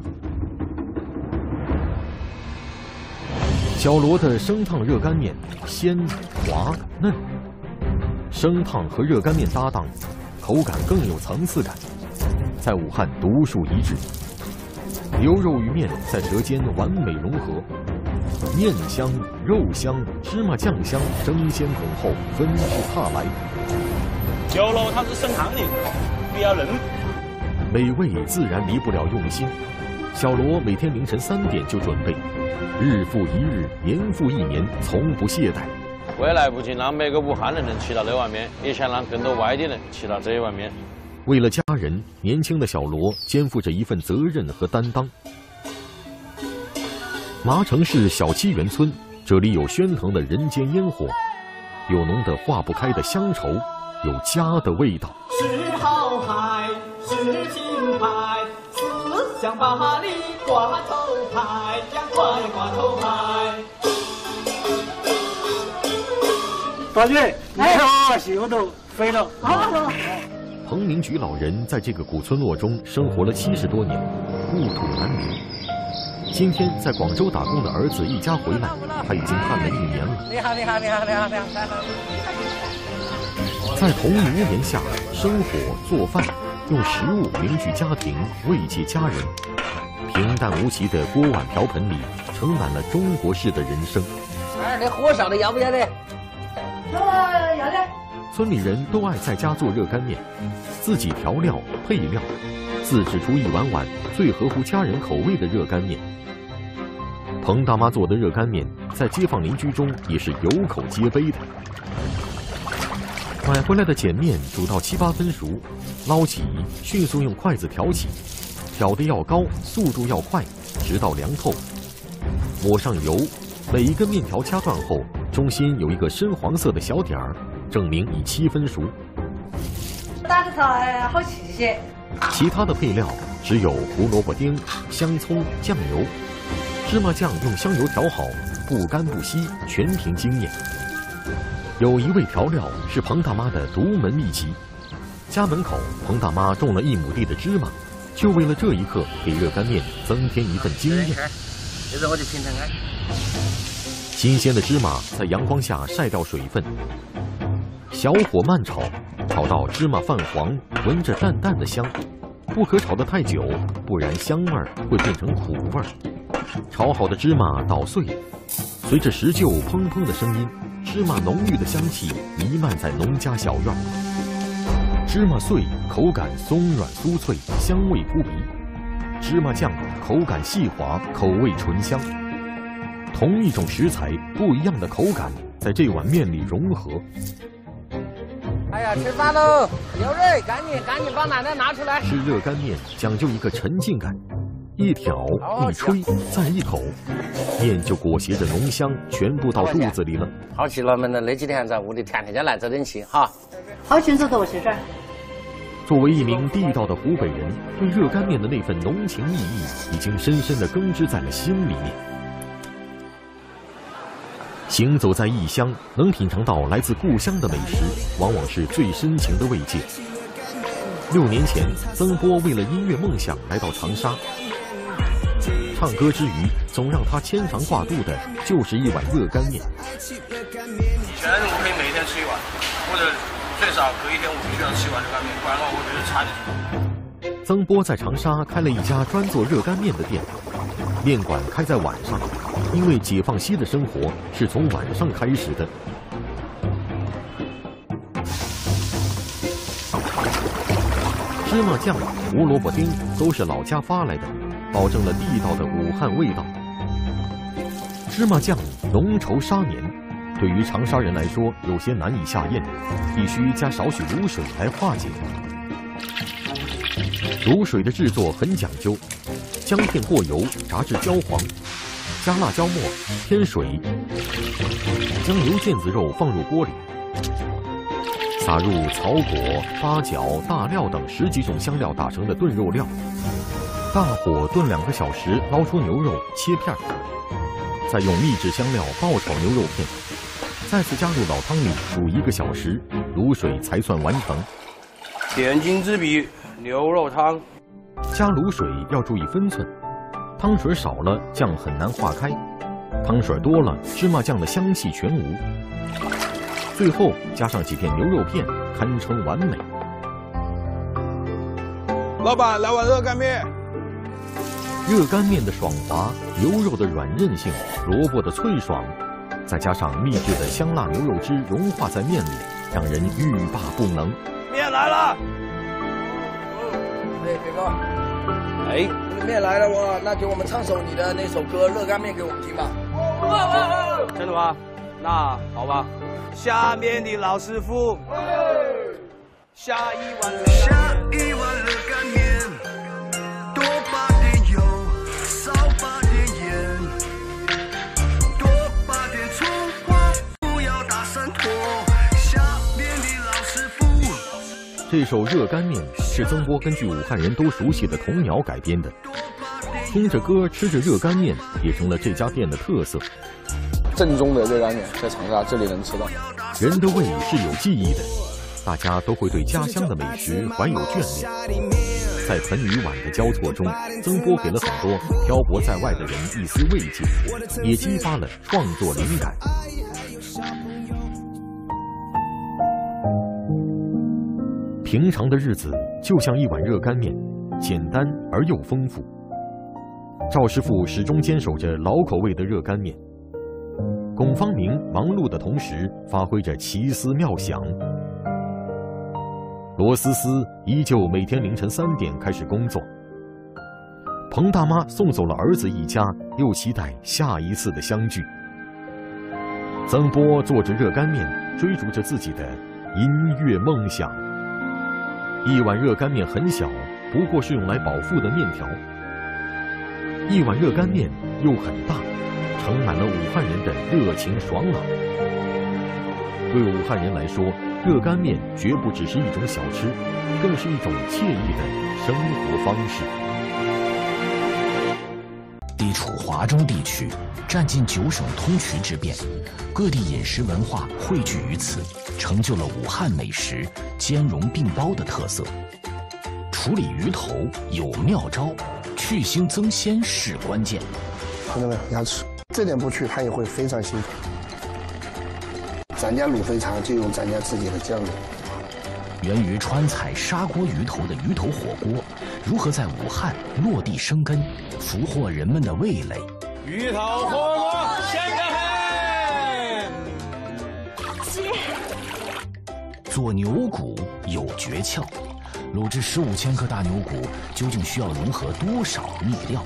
小罗的生烫热干面鲜滑嫩，生烫和热干面搭档，口感更有层次感，在武汉独树一帜。牛肉与面在舌尖完美融合， 面香、肉香、芝麻酱香争先恐后，纷至沓来。 酒楼它是生烫的，比较嫩。 美味自然离不了用心。小罗每天凌晨3点就准备，日复一日，年复一年，从不懈怠。 未来不仅让每个武汉人能吃到那碗面，也想让更多外地人吃到这一碗面。 为了家人，年轻的小罗肩负着一份责任和担当。麻城市小七园村，这里有喧腾的人间烟火，有浓得化不开的乡愁，有家的味道。 是好牌，是金牌，四乡八里挂头牌呀，挂头牌。 大姐，你看媳妇都飞了。好。 彭明菊老人在这个古村落中生活了70多年，故土难离。今天在广州打工的儿子一家回来，他已经看了1年了。 你好。 在同一屋檐下生火做饭，用食物凝聚家庭，慰藉家人。平淡无奇的锅碗瓢盆里，盛满了中国式的人生。 那火烧的要不要的？ 要的。 村里人都爱在家做热干面，自己调料配料，自制出一碗碗最合乎家人口味的热干面。彭大妈做的热干面，在街坊邻居中也是有口皆碑的。买回来的碱面煮到7、8分熟，捞起，迅速用筷子挑起，挑得要高，速度要快，直到凉透。抹上油，每一根面条掐断后，中心有一个深黄色的小点儿，证明已7分熟。 打的菜好细些。 其他的配料只有胡萝卜丁、香葱、酱油。芝麻酱用香油调好，不干不稀，全凭经验。有一味调料是彭大妈的独门秘籍。家门口，彭大妈种了1亩地的芝麻，就为了这一刻给热干面增添一份惊艳。 这是我的平常爱。 新鲜的芝麻在阳光下晒掉水分，小火慢炒，炒到芝麻泛黄，闻着淡淡的香。不可炒得太久，不然香味会变成苦味。炒好的芝麻捣碎，随着石臼砰砰的声音，芝麻浓郁的香气弥漫在农家小院。芝麻碎口感松软酥脆，香味扑鼻；芝麻酱口感细滑，口味醇香。同一种食材，不一样的口感在这碗面里融合。 哎呀，吃饭喽！有人，赶紧把奶奶拿出来。 吃热干面讲究一个沉浸感，一挑一吹再一口，面就裹挟着浓香，全部到肚子里了。 好气了，们的那几天在屋里天天就来这点气哈。 好清楚多些噻。 作为一名地道的湖北人，对热干面的那份浓情蜜意，已经深深地根植在了心里面。行走在异乡，能品尝到来自故乡的美食，往往是最深情的慰藉。6年前，曾波为了音乐梦想来到长沙，唱歌之余，总让他牵肠挂肚的就是一碗热干面。 现在我可以每天吃1碗，或者最少隔1天我必须要吃1碗热干面，不然的话我觉得差点。 曾波在长沙开了一家专做热干面的店，面馆开在晚上，因为解放西的生活是从晚上开始的。芝麻酱、胡萝卜丁都是老家发来的，保证了地道的武汉味道。芝麻酱浓稠沙绵，对于长沙人来说有些难以下咽，必须加少许卤水来化解。卤水的制作很讲究，姜片过油炸至焦黄，加辣椒末，添水，将牛腱子肉放入锅里，撒入草果、八角、大料等10几种香料打成的炖肉料，大火炖2个小时，捞出牛肉切片，再用秘制香料爆炒牛肉片，再次加入老汤里煮1个小时，卤水才算完成。 点睛之笔，牛肉汤。 加卤水要注意分寸，汤水少了酱很难化开，汤水多了芝麻酱的香气全无。最后加上几片牛肉片，堪称完美。 老板，来碗热干面。 热干面的爽滑，牛肉的软韧性，萝卜的脆爽，再加上秘制的香辣牛肉汁融化在面里，让人欲罢不能。 面来了！ 哎，飞哥，哎，面来了哇，那给我们唱首你的那首歌《热干面》给我们听吧。 真的吗？那好吧。下面的老师傅，下一碗热干面，多把点油，少把点盐，多把点葱花，不要打散坨。下面的老师傅。 这首《热干面》是曾波根据武汉人都熟悉的童谣改编的，听着歌吃着热干面也成了这家店的特色。 正宗的热干面在长沙这里能吃到。 人的胃是有记忆的，大家都会对家乡的美食怀有眷恋。在盆与碗的交错中，曾波给了很多漂泊在外的人一丝慰藉，也激发了创作灵感。平常的日子就像一碗热干面，简单而又丰富。赵师傅始终坚守着老口味的热干面。龚方明忙碌的同时，发挥着奇思妙想。罗思思依旧每天凌晨3点开始工作。彭大妈送走了儿子一家，又期待下一次的相聚。曾波做着热干面，追逐着自己的音乐梦想。一碗热干面很小，不过是用来饱腹的面条；一碗热干面又很大，盛满了武汉人的热情爽朗。对武汉人来说，热干面绝不只是一种小吃，更是一种惬意的生活方式。 地处华中地区，占尽9省通衢之便，各地饮食文化汇聚于此，成就了武汉美食兼容并包的特色。处理鱼头有妙招，去腥增鲜是关键。 看到没有，牙齿这点不去，它也会非常辛苦。咱家卤肥肠就用咱家自己的酱料。 源于川菜砂锅鱼头的鱼头火锅，如何在武汉落地生根，俘获人们的味蕾？ 鱼头火锅，香得很。做牛骨有诀窍，卤制15千克大牛骨究竟需要融合多少秘料？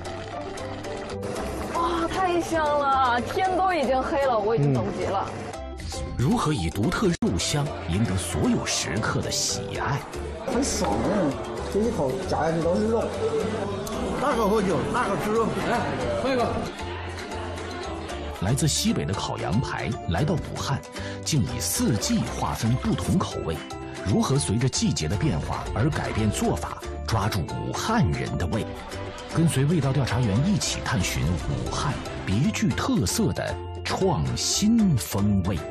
哇，太香了！天都已经黑了，我已经等不及了。 如何以独特肉香赢得所有食客的喜爱？ 很爽，这一口夹下去都是肉。那口喝酒，那口吃肉，来喝一个。 来自西北的烤羊排来到武汉，竟以4季划分不同口味。如何随着季节的变化而改变做法，抓住武汉人的胃？跟随味道调查员一起探寻武汉别具特色的创新风味。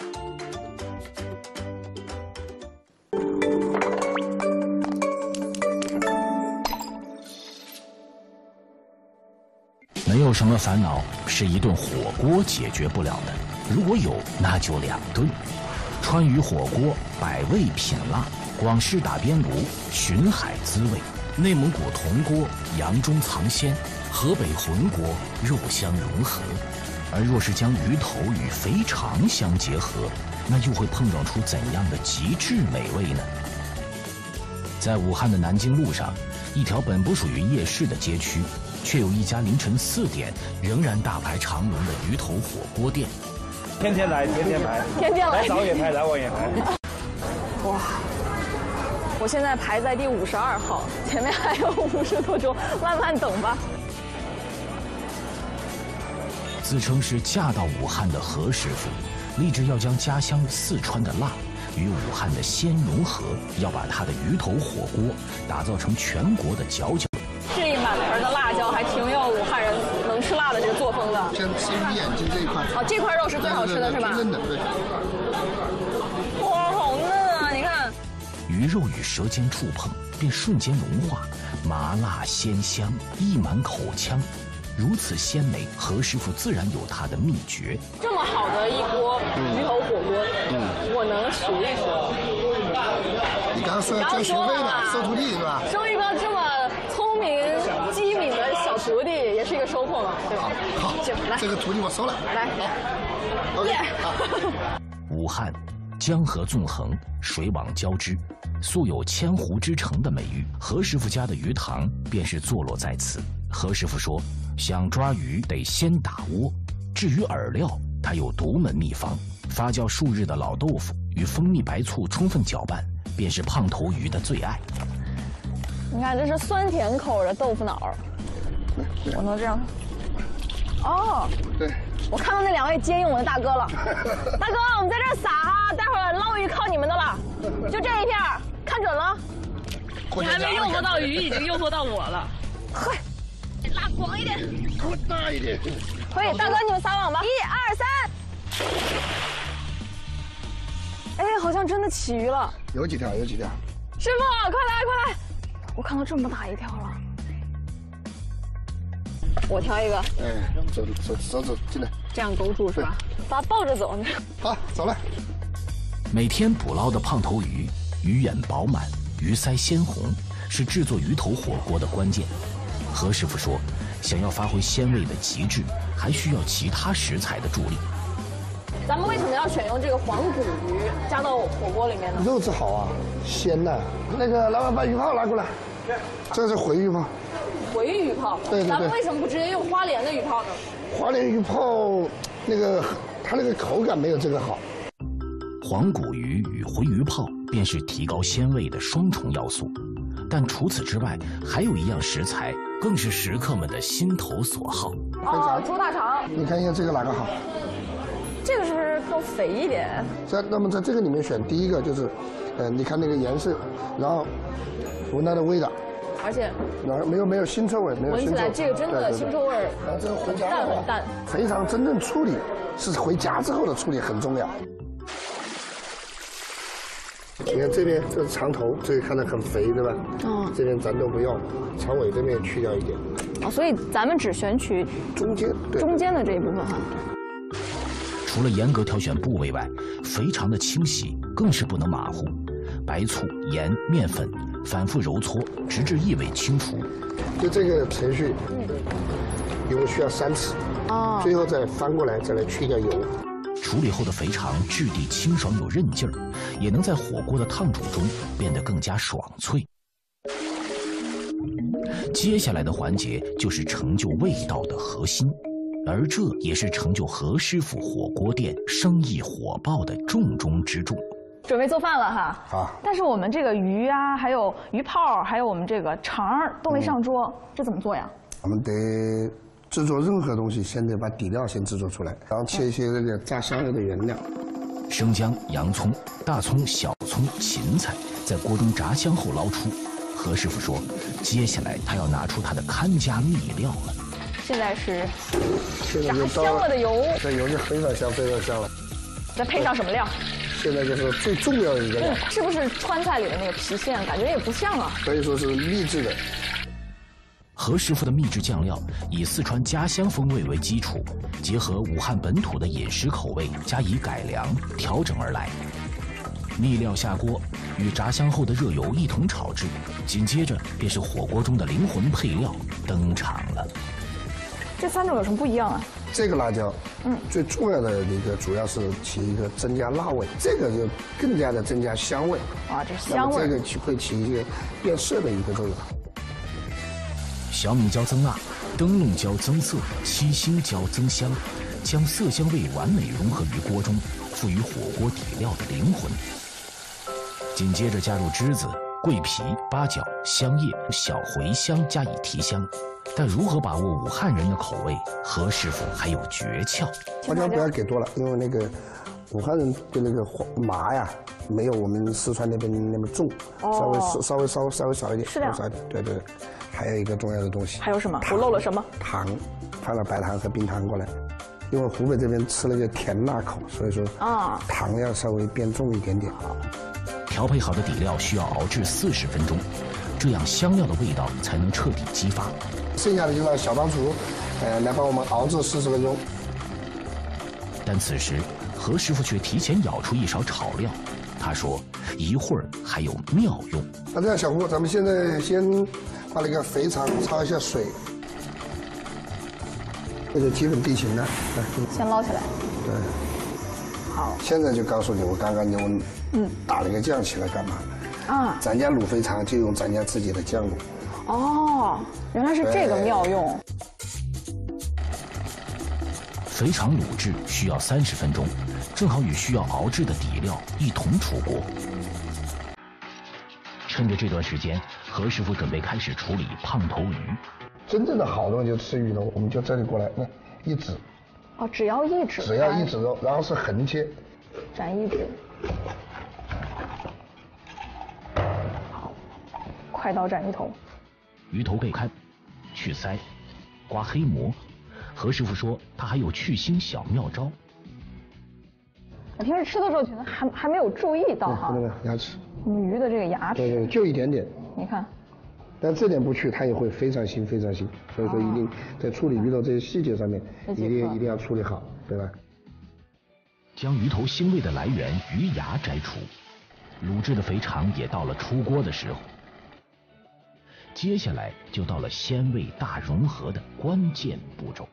没有什么烦恼是一顿火锅解决不了的，如果有，那就2顿。川渝火锅百味品辣，广式打边炉寻海滋味，内蒙古铜锅洋中藏鲜，河北浑锅肉香融合。而若是将鱼头与肥肠相结合，那又会碰撞出怎样的极致美味呢？在武汉的南京路上，一条本不属于夜市的街区，却有一家凌晨4点仍然大排长龙的鱼头火锅店。 天天来，天天排， 天天来， 来早也排，来晚也排。 哇！我现在排在第52号，前面还有50多周，慢慢等吧。 自称是嫁到武汉的何师傅，立志要将家乡四川的辣与武汉的鲜融合，要把他的鱼头火锅打造成全国的佼佼。 这一满盆的辣椒还挺有武汉人能吃辣的这个作风的。 先吃鱼眼睛这一块。 哦，这块肉是最好吃的，是吧？ 嫩的，对。 哇，好嫩啊！你看， 鱼肉与舌尖触碰，便瞬间融化，麻辣鲜香，溢满口腔。如此鲜美，何师傅自然有他的秘诀。 这么好的一锅鱼头火锅，我能数一数。 你刚刚说要交学费吧，收徒弟是吧？ 收一个这么聪明机敏的小徒弟， 个收获嘛，对吧？ 好， 来， 这个徒弟我收了。 来， 好 ，OK， 好。 武汉江河纵横，水网交织，素有千湖之城的美誉。何师傅家的鱼塘便是坐落在此。何师傅说，想抓鱼得先打窝，至于饵料，他有独门秘方。发酵数日的老豆腐与蜂蜜白醋充分搅拌，便是胖头鱼的最爱。 你看，这是酸甜口的豆腐脑儿，我能这样。哦， 对， 我看到那2位接应我的大哥了。大哥，我们在这儿撒哈，待会儿捞鱼靠你们的了。就这一片，看准了。 你还没诱惑到鱼，已经诱惑到我了。 嘿，拉广一点， 多大一点。 可以，大哥，你们撒网吧。1、2、3。哎，好像真的起鱼了。 有几条，有几条。 师傅，快来，快来！我看到这么大一条了。我挑一个。 哎，走，进来。 这样勾住是吧？把它抱着走。 好，走了。 每天捕捞的胖头鱼，鱼眼饱满，鱼鳃鲜红，是制作鱼头火锅的关键。何师傅说，想要发挥鲜味的极致，还需要其他食材的助力。 咱们为什么要选用这个黄骨鱼加到火锅里面呢？ 肉质好啊，鲜呐。那个老板把鱼泡拿过来，这是回鱼泡。 回鱼泡。 对。 咱们为什么不直接用花鲢的鱼泡呢？ 花鲢鱼泡，它那个口感没有这个好。 黄骨鱼与回鱼泡便是提高鲜味的双重要素，但除此之外，还有一样食材更是食客们的心头所好。 哦，猪大肠。 你看一下这个哪个好？ 这个是不是更肥一点？ 那么在这个里面选第一个就是，你看那个颜色，然后闻它的味道， 而且然后没有腥臭味，没有腥臭。 闻起来这个真的腥臭味儿， 然后这个回家淡很淡。 非常真正处理是回家之后的处理很重要。你看这边这是肠头，这个看着很肥，对吧？ 嗯。 这边咱都不要，肠尾这边去掉一点。 哦，所以咱们只选取中间的这一部分哈。 除了严格挑选部位外，肥肠的清洗更是不能马虎。白醋、盐、面粉反复揉搓，直至异味清除。 就这个程序，一共需要3次。 哦。 最后再翻过来，再来去掉油。 处理后的肥肠质地清爽有韧劲儿，也能在火锅的烫煮中变得更加爽脆。接下来的环节就是成就味道的核心。而这也是成就何师傅火锅店生意火爆的重中之重。 准备做饭了哈。 好。 但是我们这个鱼啊，还有鱼泡，还有我们这个肠儿都没上桌，这怎么做呀？ 我们得制作任何东西，先得把底料先制作出来，然后切一些这个炸香油的原料。 生姜、洋葱、大葱、小葱、芹菜在锅中炸香后捞出。何师傅说，接下来他要拿出他的看家秘料了。 现在是炸香了的油， 这油就非常香，非常香了。 再配上什么料？ 现在就是最重要的一个料。 是不是川菜里的那个郫县？感觉也不像啊。 可以说是秘制的。 何师傅的秘制酱料以四川家乡风味为基础，结合武汉本土的饮食口味加以改良调整而来。秘料下锅，与炸香后的热油一同炒制，紧接着便是火锅中的灵魂配料登场了。 这3种有什么不一样啊？ 这个辣椒，最重要的一个主要是起一个增加辣味，这个就更加的增加香味。 啊，这是香味。 这个会起一个变色的一个作用。 小米椒增辣，灯笼椒增色，七星椒增香，将色香味完美融合于锅中，赋予火锅底料的灵魂。紧接着加入栀子、桂皮、八角、香叶、小茴香加以提香。但如何把握武汉人的口味，何师傅还有诀窍。 花椒不要给多了，因为那个武汉人对那个麻呀，没有我们四川那边那么重，稍微少一点， 适量。 少一点，对。还有一个重要的东西， 还有什么？我漏了什么？ 糖，放了白糖和冰糖过来。因为湖北这边吃了个甜辣口，所以说糖要稍微变重一点点。 调配好的底料需要熬制40分钟，这样香料的味道才能彻底激发。 剩下的就让小帮厨，来帮我们熬制40分钟。 但此时何师傅却提前舀出一勺炒料，他说一会儿还有妙用。 那这样，小胡，咱们现在先把那个肥肠焯一下水， 这个基本地形呢， 先捞起来。 对。 好。 现在就告诉你，我刚刚牛打了个酱起来干嘛？ 啊。 咱家卤肥肠就用咱家自己的酱卤。 哦，原来是这个妙用。 肥肠卤制需要30分钟，正好与需要熬制的底料一同出锅。趁着这段时间，何师傅准备开始处理胖头鱼。 真正的好东西就吃鱼头，我们就这里过来，那一指。 哦，只要一指。 只要一指肉，然后是横切。 斩一指。好，快刀斩鱼头。 鱼头备开，去鳃，刮黑膜。何师傅说他还有去腥小妙招。 我平时吃的时候觉得还没有注意到哈。 那个牙齿。 鱼的这个牙齿。 对，就一点点。 你看。 但这点不去，它也会非常腥，非常腥。所以说，一定在处理鱼头这些细节上面，一定要处理好，对吧？ 将鱼头腥味的来源鱼牙摘除，卤制的肥肠也到了出锅的时候。接下来就到了鲜味大融合的关键步骤。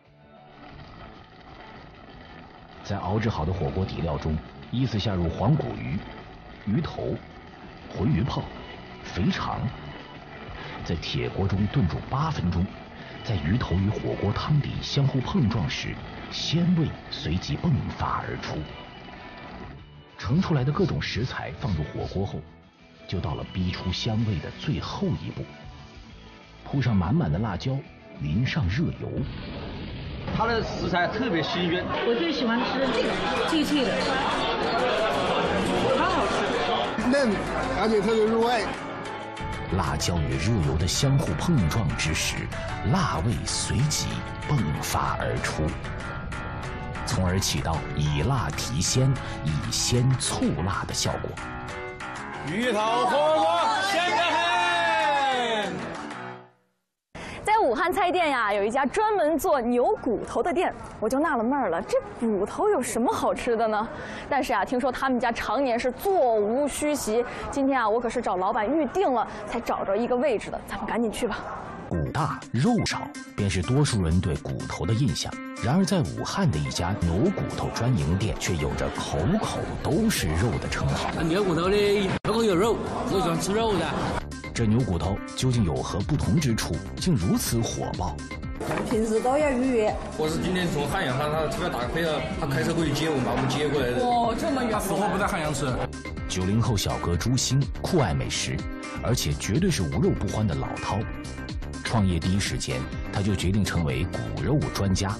在熬制好的火锅底料中，依次下入黄骨鱼、鱼头、回鱼泡、肥肠。在铁锅中炖煮8分钟，在鱼头与火锅汤底相互碰撞时，鲜味随即迸发而出。盛出来的各种食材放入火锅后，就到了逼出香味的最后一步。铺上满满的辣椒，淋上热油。 它的食材特别新鲜， 我最喜欢吃脆脆的，好好吃， 嫩，而且特别入味。 辣椒与热油的相互碰撞之时，辣味随即迸发而出，从而起到以辣提鲜、以鲜促辣的效果。 鱼头火锅香得很。 在武汉菜店呀，有一家专门做牛骨头的店，我就纳了闷了，这骨头有什么好吃的呢？但是啊，听说他们家常年是座无虚席。今天啊，我可是找老板预定了，才找着一个位置的，咱们赶紧去吧。 骨大肉少，便是多数人对骨头的印象。然而，在武汉的一家牛骨头专营店，却有着口口都是肉的称号。 牛骨头的口口有肉，我喜欢吃肉的。 这牛骨头究竟有何不同之处，竟如此火爆？ 平时都要预约。 我是今天从汉阳，他特别打配合，他开车过去接我们，把我们接过来的。 哦，这么远。 他死活不在汉阳吃。 90后小哥朱鑫酷爱美食，而且绝对是无肉不欢的老饕。创业第一时间，他就决定成为骨肉专家。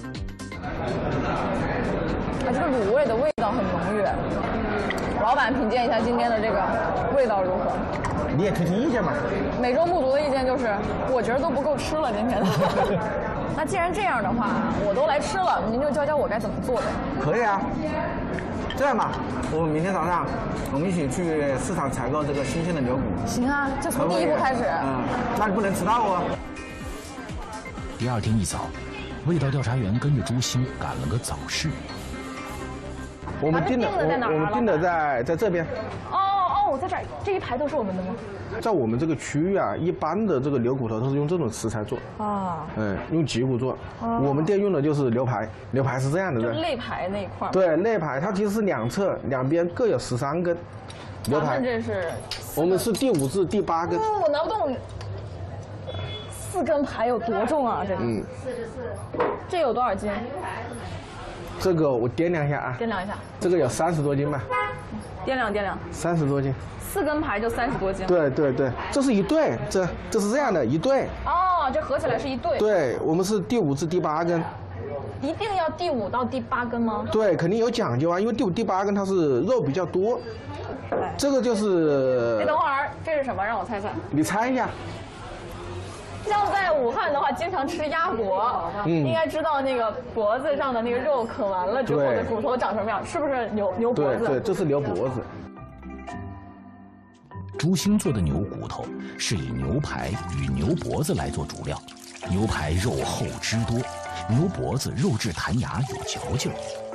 这个卤味的味道很浓郁。老板品鉴一下今天的这个味道如何？ 你也提提意见嘛。 美中不足的意见就是，我觉得都不够吃了今天的。那既然这样的话，我都来吃了，您就教教我该怎么做呗。 可以啊，这样吧，我们明天早上我们一起去市场采购这个新鲜的牛骨。 行啊，就从第一步开始。 那你不能迟到哦。 第二天一早，味道调查员跟着朱鑫赶了个早市。 我们订的在这边。 哦，在这儿，这一排都是我们的吗？ 在我们这个区域啊，一般的这个牛骨头都是用这种食材做。啊。用脊骨做。我们店用的就是牛排，牛排是这样的。 就是肋排那一块。 对，肋排它其实是两侧两边各有13根。牛排。 这是。 我们是第5至第8根。 我拿不动。4根排有多重啊？这个。44。这有多少斤？ 这个我掂量一下啊。 掂量一下。 这个有30多斤吧。 掂量。 30多斤。 4根排就30多斤。 对，这是一对，这是这样的一对。 哦，这合起来是一对。 对，我们是第5至第8根。 一定要第5到第8根吗？ 对，肯定有讲究啊，因为第5、第8根它是肉比较多。这个就是。 你等会儿，这是什么？让我猜猜。 你猜一下。 像在武汉的话，经常吃鸭脖，应该知道那个脖子上的那个肉啃完了之后的骨头长什么样，是不是牛脖子？ 对，这是牛脖子。 朱鑫做的牛骨头是以牛排与牛脖子来做主料，牛排肉厚汁多，牛脖子肉质弹牙有嚼劲。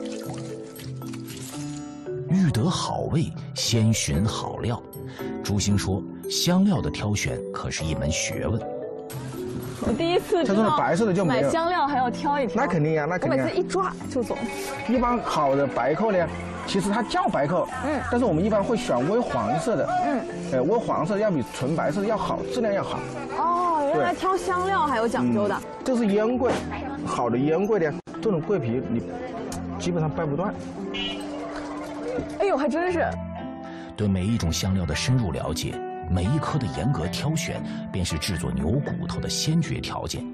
欲得好味，先寻好料。朱鑫说，香料的挑选可是一门学问。 我第一次知道， 它这种白色的就没有。 买香料还要挑一挑。 那肯定呀，那肯定。 我每次一抓就走。 一般好的白蔻呢，其实它叫白蔻，但是我们一般会选微黄色的，微黄色要比纯白色的要好，质量要好。 哦，原来挑香料还有讲究的。 这是烟桂，好的烟桂呢，这种桂皮你基本上掰不断。 哎呦，还真是。 对每一种香料的深入了解，每一颗的严格挑选，便是制作牛骨头的先决条件。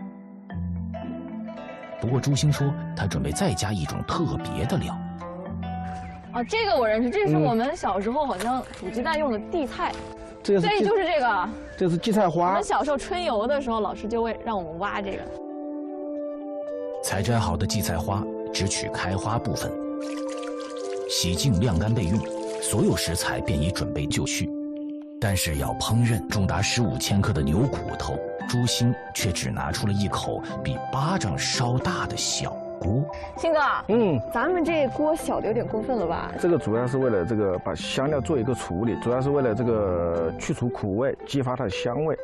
不过朱星说，他准备再加一种特别的料。 啊，这个我认识，这是我们小时候好像煮鸡蛋用的地菜。 对， 就是这个。 这是荠菜花。 我们小时候春游的时候，老师就会让我们挖这个。 采摘好的荠菜花，只取开花部分，洗净晾干备用，所有食材便已准备就绪。但是要烹饪重达15千克的牛骨头，朱星却只拿出了一口比巴掌稍大的小锅。 星哥，咱们这锅小的有点过分了吧？ 这个主要是为了这个把香料做一个处理，主要是为了这个去除苦味，激发它的香味。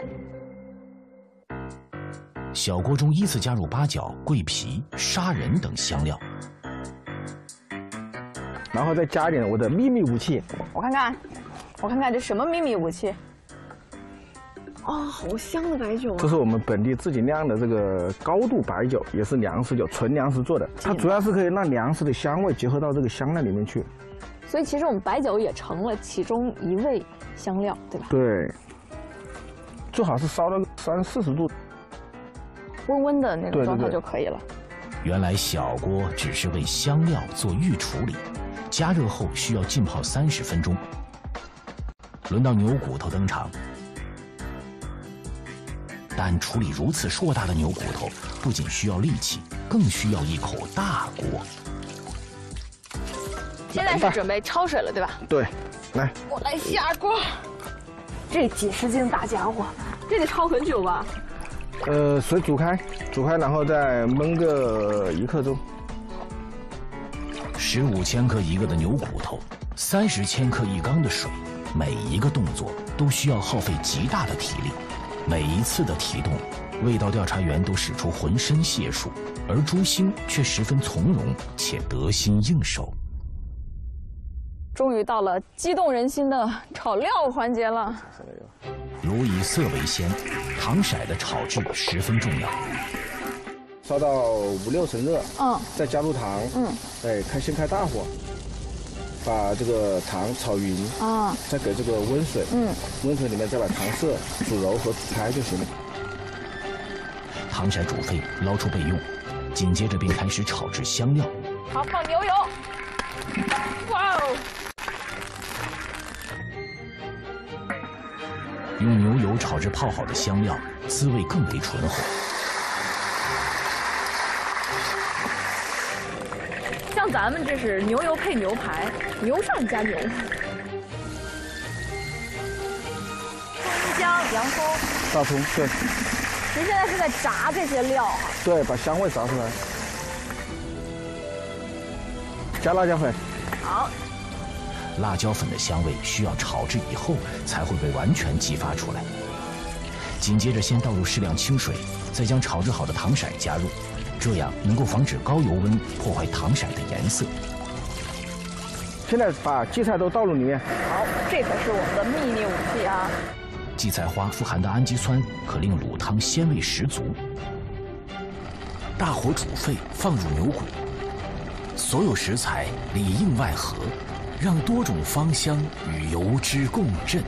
小锅中依次加入八角、桂皮、砂仁等香料， 然后再加一点我的秘密武器。 我看看这什么秘密武器？哦，好香的白酒啊！ 这是我们本地自己酿的这个高度白酒，也是粮食酒，纯粮食做的。它主要是可以让粮食的香味结合到这个香料里面去。 所以其实我们白酒也成了其中一味香料，对吧？ 对，最好是烧到30、40度。 温温的那种状态就可以了。 原来小锅只是为香料做预处理，加热后需要浸泡30分钟。轮到牛骨头登场，但处理如此硕大的牛骨头，不仅需要力气，更需要一口大锅。 现在是准备焯水了，对吧？ 对，来， 我来下锅。这几十斤大家伙，这得焯很久吧？ 水煮开，然后再焖个1刻钟。 15千克一个的牛骨头，30千克一缸的水，每一个动作都需要耗费极大的体力。每一次的提动，味道调查员都使出浑身解数，而朱星却十分从容且得心应手。 终于到了激动人心的炒料环节了。 炉以色为先，糖色的炒制十分重要。 烧到5、6成热，再加入糖，先开大火，把这个糖炒匀，再给这个温水，温水里面再把糖色煮柔和煮开就行了。 糖色煮沸，捞出备用，紧接着便开始炒制香料。 好，放牛油。哇哦！ 用牛油炒制泡好的香料，滋味更为醇厚。 像咱们这是牛油配牛排，牛上加牛。葱姜、洋葱、 大葱，对。 您现在是在炸这些料啊？ 对，把香味炸出来。加辣椒粉。 好。 辣椒粉的香味需要炒制以后才会被完全激发出来。紧接着先倒入适量清水，再将炒制好的糖色加入，这样能够防止高油温破坏糖色的颜色。 现在把荠菜都倒入里面。 好，这可是我们的秘密武器啊！ 荠菜花富含的氨基酸可令卤汤鲜味十足。大火煮沸，放入牛骨，所有食材里应外合，让多种芳香与油脂共振。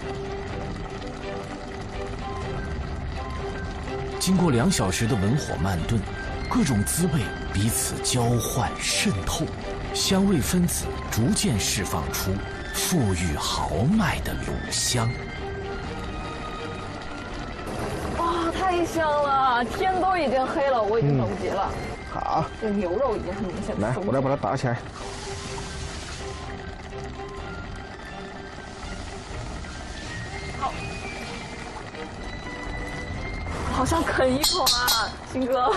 经过2小时的文火慢炖，各种滋味彼此交换渗透，香味分子逐渐释放出馥郁豪迈的卤香。 哇，太香了！天都已经黑了，我已经等不及了。 好， 这牛肉已经很明显。 来，我来把它打起来。 好，好像啃一口啊，鑫哥。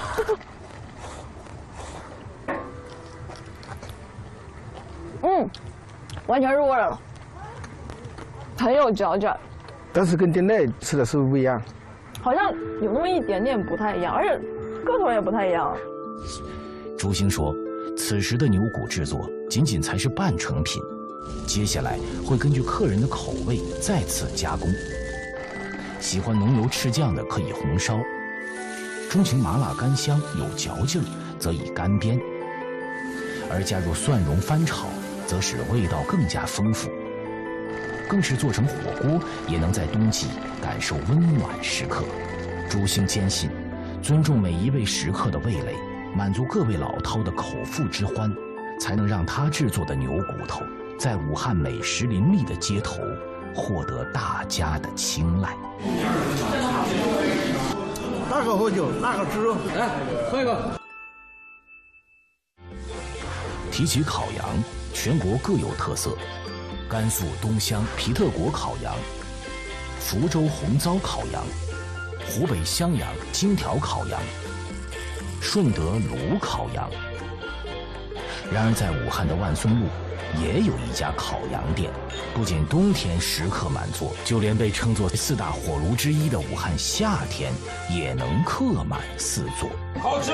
完全入味了，很有嚼劲。 但是跟店内吃的是不是不一样？ 好像有那么一点点不太一样，而且个头也不太一样。 朱兴说，此时的牛骨制作仅仅才是半成品，接下来会根据客人的口味再次加工。喜欢浓油赤酱的可以红烧，钟情麻辣干香有嚼劲儿则以干煸，而加入蒜蓉翻炒，则使味道更加丰富。更是做成火锅，也能在冬季感受温暖时刻。朱兴坚信，尊重每一位食客的味蕾，满足各位老饕的口腹之欢，才能让他制作的牛骨头在武汉美食林立的街头获得大家的青睐。 那个喝酒，那个吃肉，来喝一个。 提起烤羊，全国各有特色。甘肃东乡皮特果烤羊，福州红糟烤羊，湖北襄阳金条烤羊，顺德鲁烤羊。然而，在武汉的万松路，也有一家烤羊店，不仅冬天食客满座，就连被称作4大火炉之一的武汉夏天，也能客满4座。 好吃。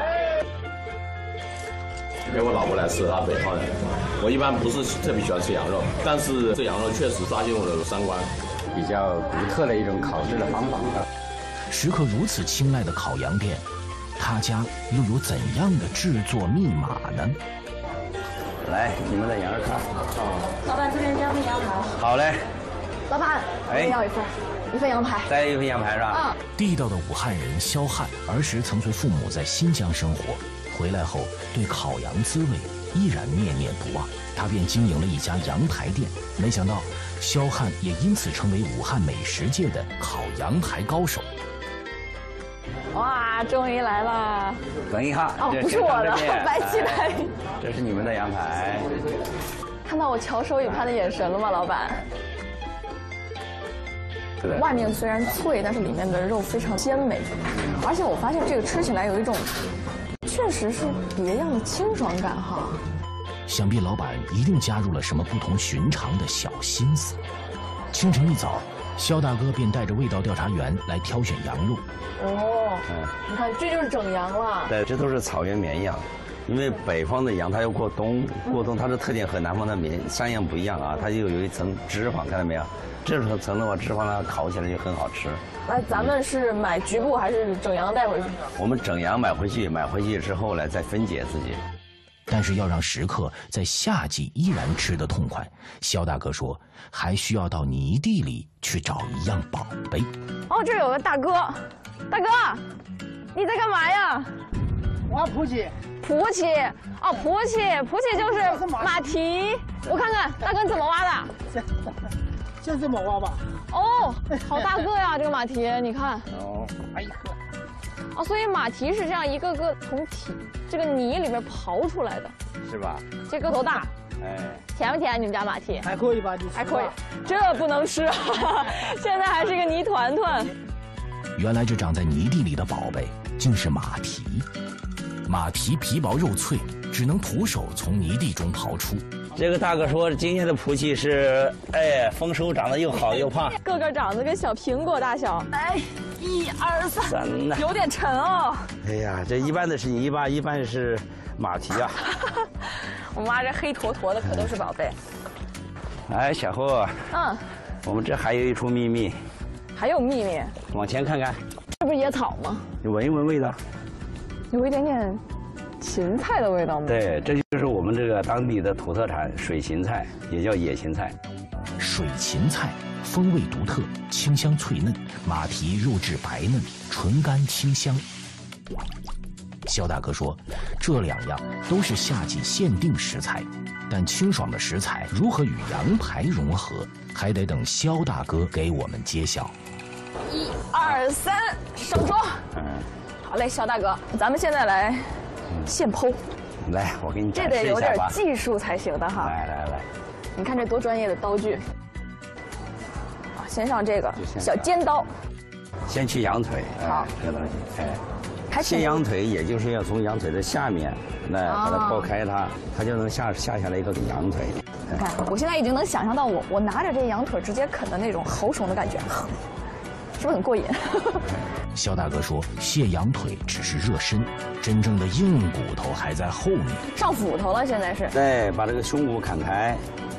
陪我老婆来吃，她北方人。我一般不是特别喜欢吃羊肉，但是这羊肉确实抓进我的三观， 比较独特的一种烤制的方法。 食客如此青睐的烤羊店，他家又有怎样的制作密码呢？ 来，你们的羊肉串。 老板，这边加份羊排。 好嘞。 老板，我也要一份羊排。 再一份羊排是吧？ 地道的武汉人肖汉，儿时曾随父母在新疆生活。回来后，对烤羊滋味依然念念不忘，他便经营了一家羊排店。没想到，肖汉也因此成为武汉美食界的烤羊排高手。 哇，终于来了！ 等一下， 哦，不是我的，白起来。 这是你们的羊排。 看到我翘首以盼的眼神了吗，老板？外面虽然脆，但是里面的肉非常鲜美，而且我发现这个吃起来有一种。确实是别样的清爽感哈。 想必老板一定加入了什么不同寻常的小心思。清晨一早，肖大哥便带着味道调查员来挑选羊肉。 哦，你看这就是整羊了。 对，这都是草原绵羊，因为北方的羊它要过冬，它的特点和南方的山羊不一样啊，它就有一层脂肪，看到没有？这层的话，脂肪呢烤起来就很好吃。 那咱们是买局部还是整羊带回去？ 我们整羊买回去之后呢，再分解自己。 但是要让食客在夏季依然吃得痛快，肖大哥说，还需要到泥地里去找一样宝贝。 哦，这有个大哥，大哥，你在干嘛呀？ 挖莆荠。 莆荠，哦，莆荠就是马蹄。我看看，大哥你怎么挖的？ 像这么挖吧。 哦，好大个呀，这个马蹄，你看。 哦， 哎呀。 哦，所以马蹄是这样一个个从这个泥里面刨出来的， 是吧？ 这个头大。 哎， 甜不甜？你们家马蹄？ 还可以吧， 还可以。这不能吃，现在还是个泥团团。 原来这长在泥地里的宝贝竟是马蹄。马蹄皮薄肉脆，只能徒手从泥地中刨出。 这个大哥说，今天的莆荠是，丰收，长得又好又胖， 个个长得跟小苹果大小。来，1、2、3，有点沉哦。 哎呀，这一般的是泥巴，一般是马蹄啊。 我妈这黑坨坨的可都是宝贝。 哎，小霍。我们这还有一处秘密。 还有秘密？ 往前看看。 这不是野草吗？ 你闻一闻味道。 有一点点芹菜的味道吗？ 对，这就是我们这个当地的土特产水芹菜，也叫野芹菜。 水芹菜风味独特，清香脆嫩，马蹄肉质白嫩，纯甘清香。肖大哥说，这2样都是夏季限定食材，但清爽的食材如何与羊排融合，还得等肖大哥给我们揭晓。 1、2、3，上桌。好嘞，肖大哥，咱们现在来现剖。 来，我给你这得有点技术才行的哈。 来， 你看这多专业的刀具。先上这个小尖刀。 先去羊腿。 好， 这个东西，切羊腿，也就是要从羊腿的下面来把它剥开它就能下下来一个羊腿。 你看，我现在已经能想象到我拿着这羊腿直接啃的那种豪爽的感觉。 是不是很过瘾？ 肖大哥说，卸羊腿只是热身，真正的硬骨头还在后面。 上斧头了，现在是。 对，把这个胸骨砍开。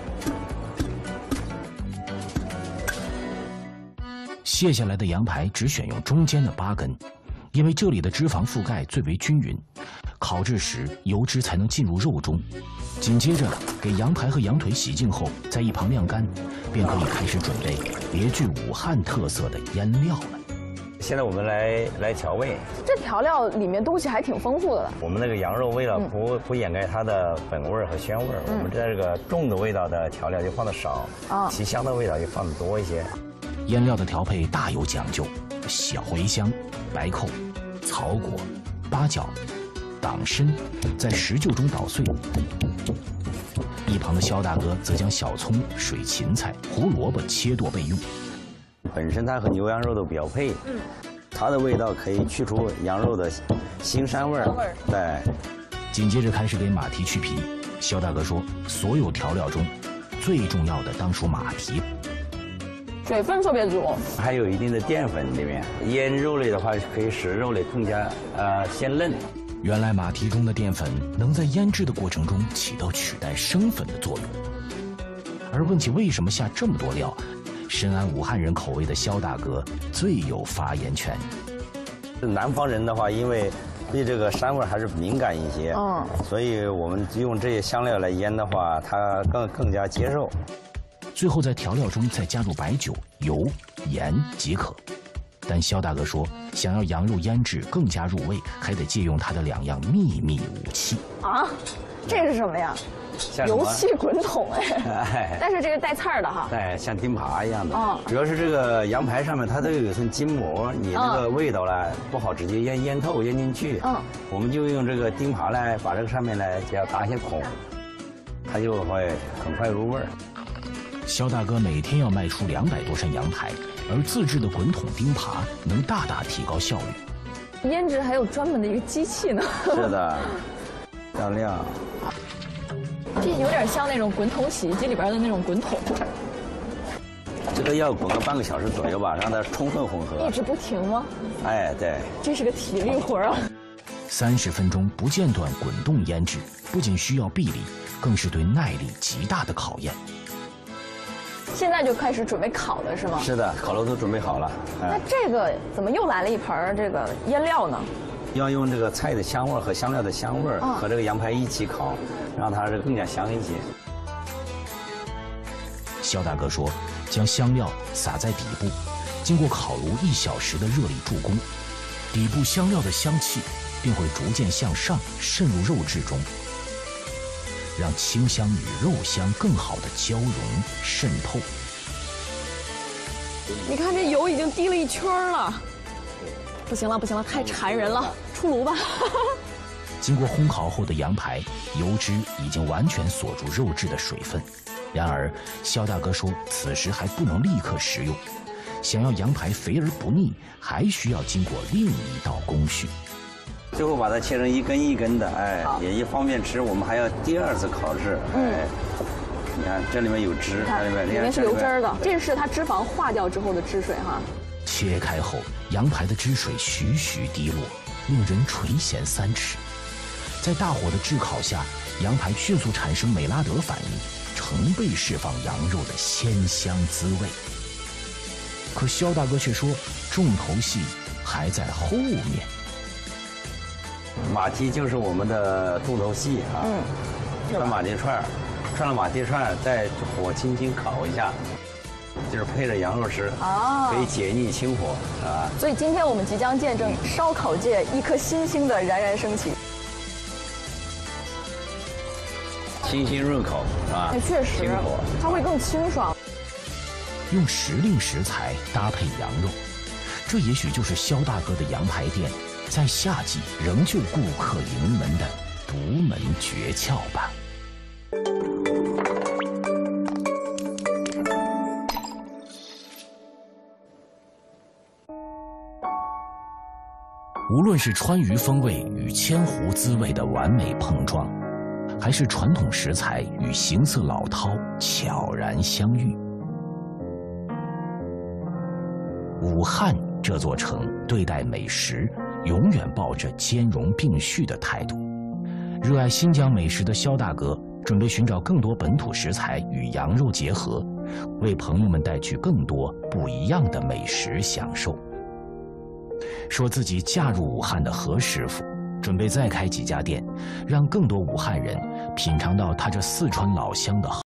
卸下来的羊排只选用中间的8根，因为这里的脂肪覆盖最为均匀，烤制时油脂才能进入肉中。紧接着给羊排和羊腿洗净后，在一旁晾干，便可以开始准备别具武汉特色的腌料了。 现在我们来调味， 这调料里面东西还挺丰富的了。 我们那个羊肉为了不掩盖它的本味和鲜味，我们这个重的味道的调料就放的少，提香的味道就放的多一些。 腌料的调配大有讲究，小茴香、白蔻、草果、八角、党参在石臼中捣碎。一旁的肖大哥则将小葱、水芹菜、胡萝卜切剁备用。 本身它和牛羊肉都比较配，它的味道可以去除羊肉的腥膻味儿。对。 紧接着开始给马蹄去皮。肖大哥说，所有调料中最重要的当属马蹄。 水分特别足， 还有一定的淀粉里面。腌肉类的话，可以使肉类更加鲜嫩。 原来马蹄中的淀粉能在腌制的过程中起到取代生粉的作用。而问起为什么下这么多料，深谙武汉人口味的肖大哥最有发言权。 南方人的话，因为对这个膻味还是敏感一些，所以我们用这些香料来腌的话，他更加接受。 最后在调料中再加入白酒、油、盐即可。但肖大哥说，想要羊肉腌制更加入味，还得借用他的2样秘密武器。 啊，这是什么呀？油气滚筒哎，但是这是带刺儿的哈。 对，像钉耙一样的。主要是这个羊排上面它都有一层筋膜，你那个味道呢不好直接腌透腌进去。我们就用这个钉耙来把这个上面呢只要打一些孔，它就会很快入味儿。 肖大哥每天要卖出200多扇羊排，而自制的滚筒钉耙能大大提高效率。 腌制还有专门的一个机器呢。 是的，亮亮。 这有点像那种滚筒洗衣机里边的那种滚筒。 这个要滚个半个小时左右吧，让它充分混合。 一直不停吗？ 哎，对。 这是个体力活啊。 30分钟不间断滚动腌制，不仅需要臂力，更是对耐力极大的考验。 现在就开始准备烤了是吗？ 是的，烤肉都准备好了。 那这个怎么又来了一盆这个腌料呢？ 要用这个菜的香味和香料的香味和这个羊排一起烤，让它这更加香一些。 肖大哥说，将香料撒在底部，经过烤炉1小时的热力助攻，底部香料的香气便会逐渐向上渗入肉质中，让清香与肉香更好的交融渗透。 你看这油已经滴了1圈了，不行了不行了，太馋人了，出炉吧。 经过烘烤后的羊排，油脂已经完全锁住肉质的水分。然而，肖大哥说，此时还不能立刻食用，想要羊排肥而不腻，还需要经过另一道工序。 最后把它切成一根一根的，哎，也一方便吃。我们还要第2次烤制，哎，你看这里面有汁，它里面是流汁的，这是它脂肪化掉之后的汁水哈。 切开后，羊排的汁水徐徐滴落，令人垂涎3尺。在大火的炙烤下，羊排迅速产生美拉德反应，成倍释放羊肉的鲜香滋味。可肖大哥却说，重头戏还在后面。 马蹄就是我们的重头戏啊，穿马蹄串，串了马蹄串，再火轻轻烤一下，就是配着羊肉吃，可以解腻清火啊。 所以今天我们即将见证烧烤界一颗新星的冉冉升起。 清新润口啊， 确实，它会更清爽。 用时令食材搭配羊肉，这也许就是肖大哥的羊排店在夏季仍旧顾客盈门的独门诀窍吧。无论是川渝风味与千湖滋味的完美碰撞，还是传统食材与形色老饕悄然相遇， 武汉这座城对待美食永远抱着兼容并蓄的态度。热爱新疆美食的肖大哥准备寻找更多本土食材与羊肉结合，为朋友们带去更多不一样的美食享受。说自己嫁入武汉的何师傅准备再开几家店，让更多武汉人品尝到他这四川老乡的好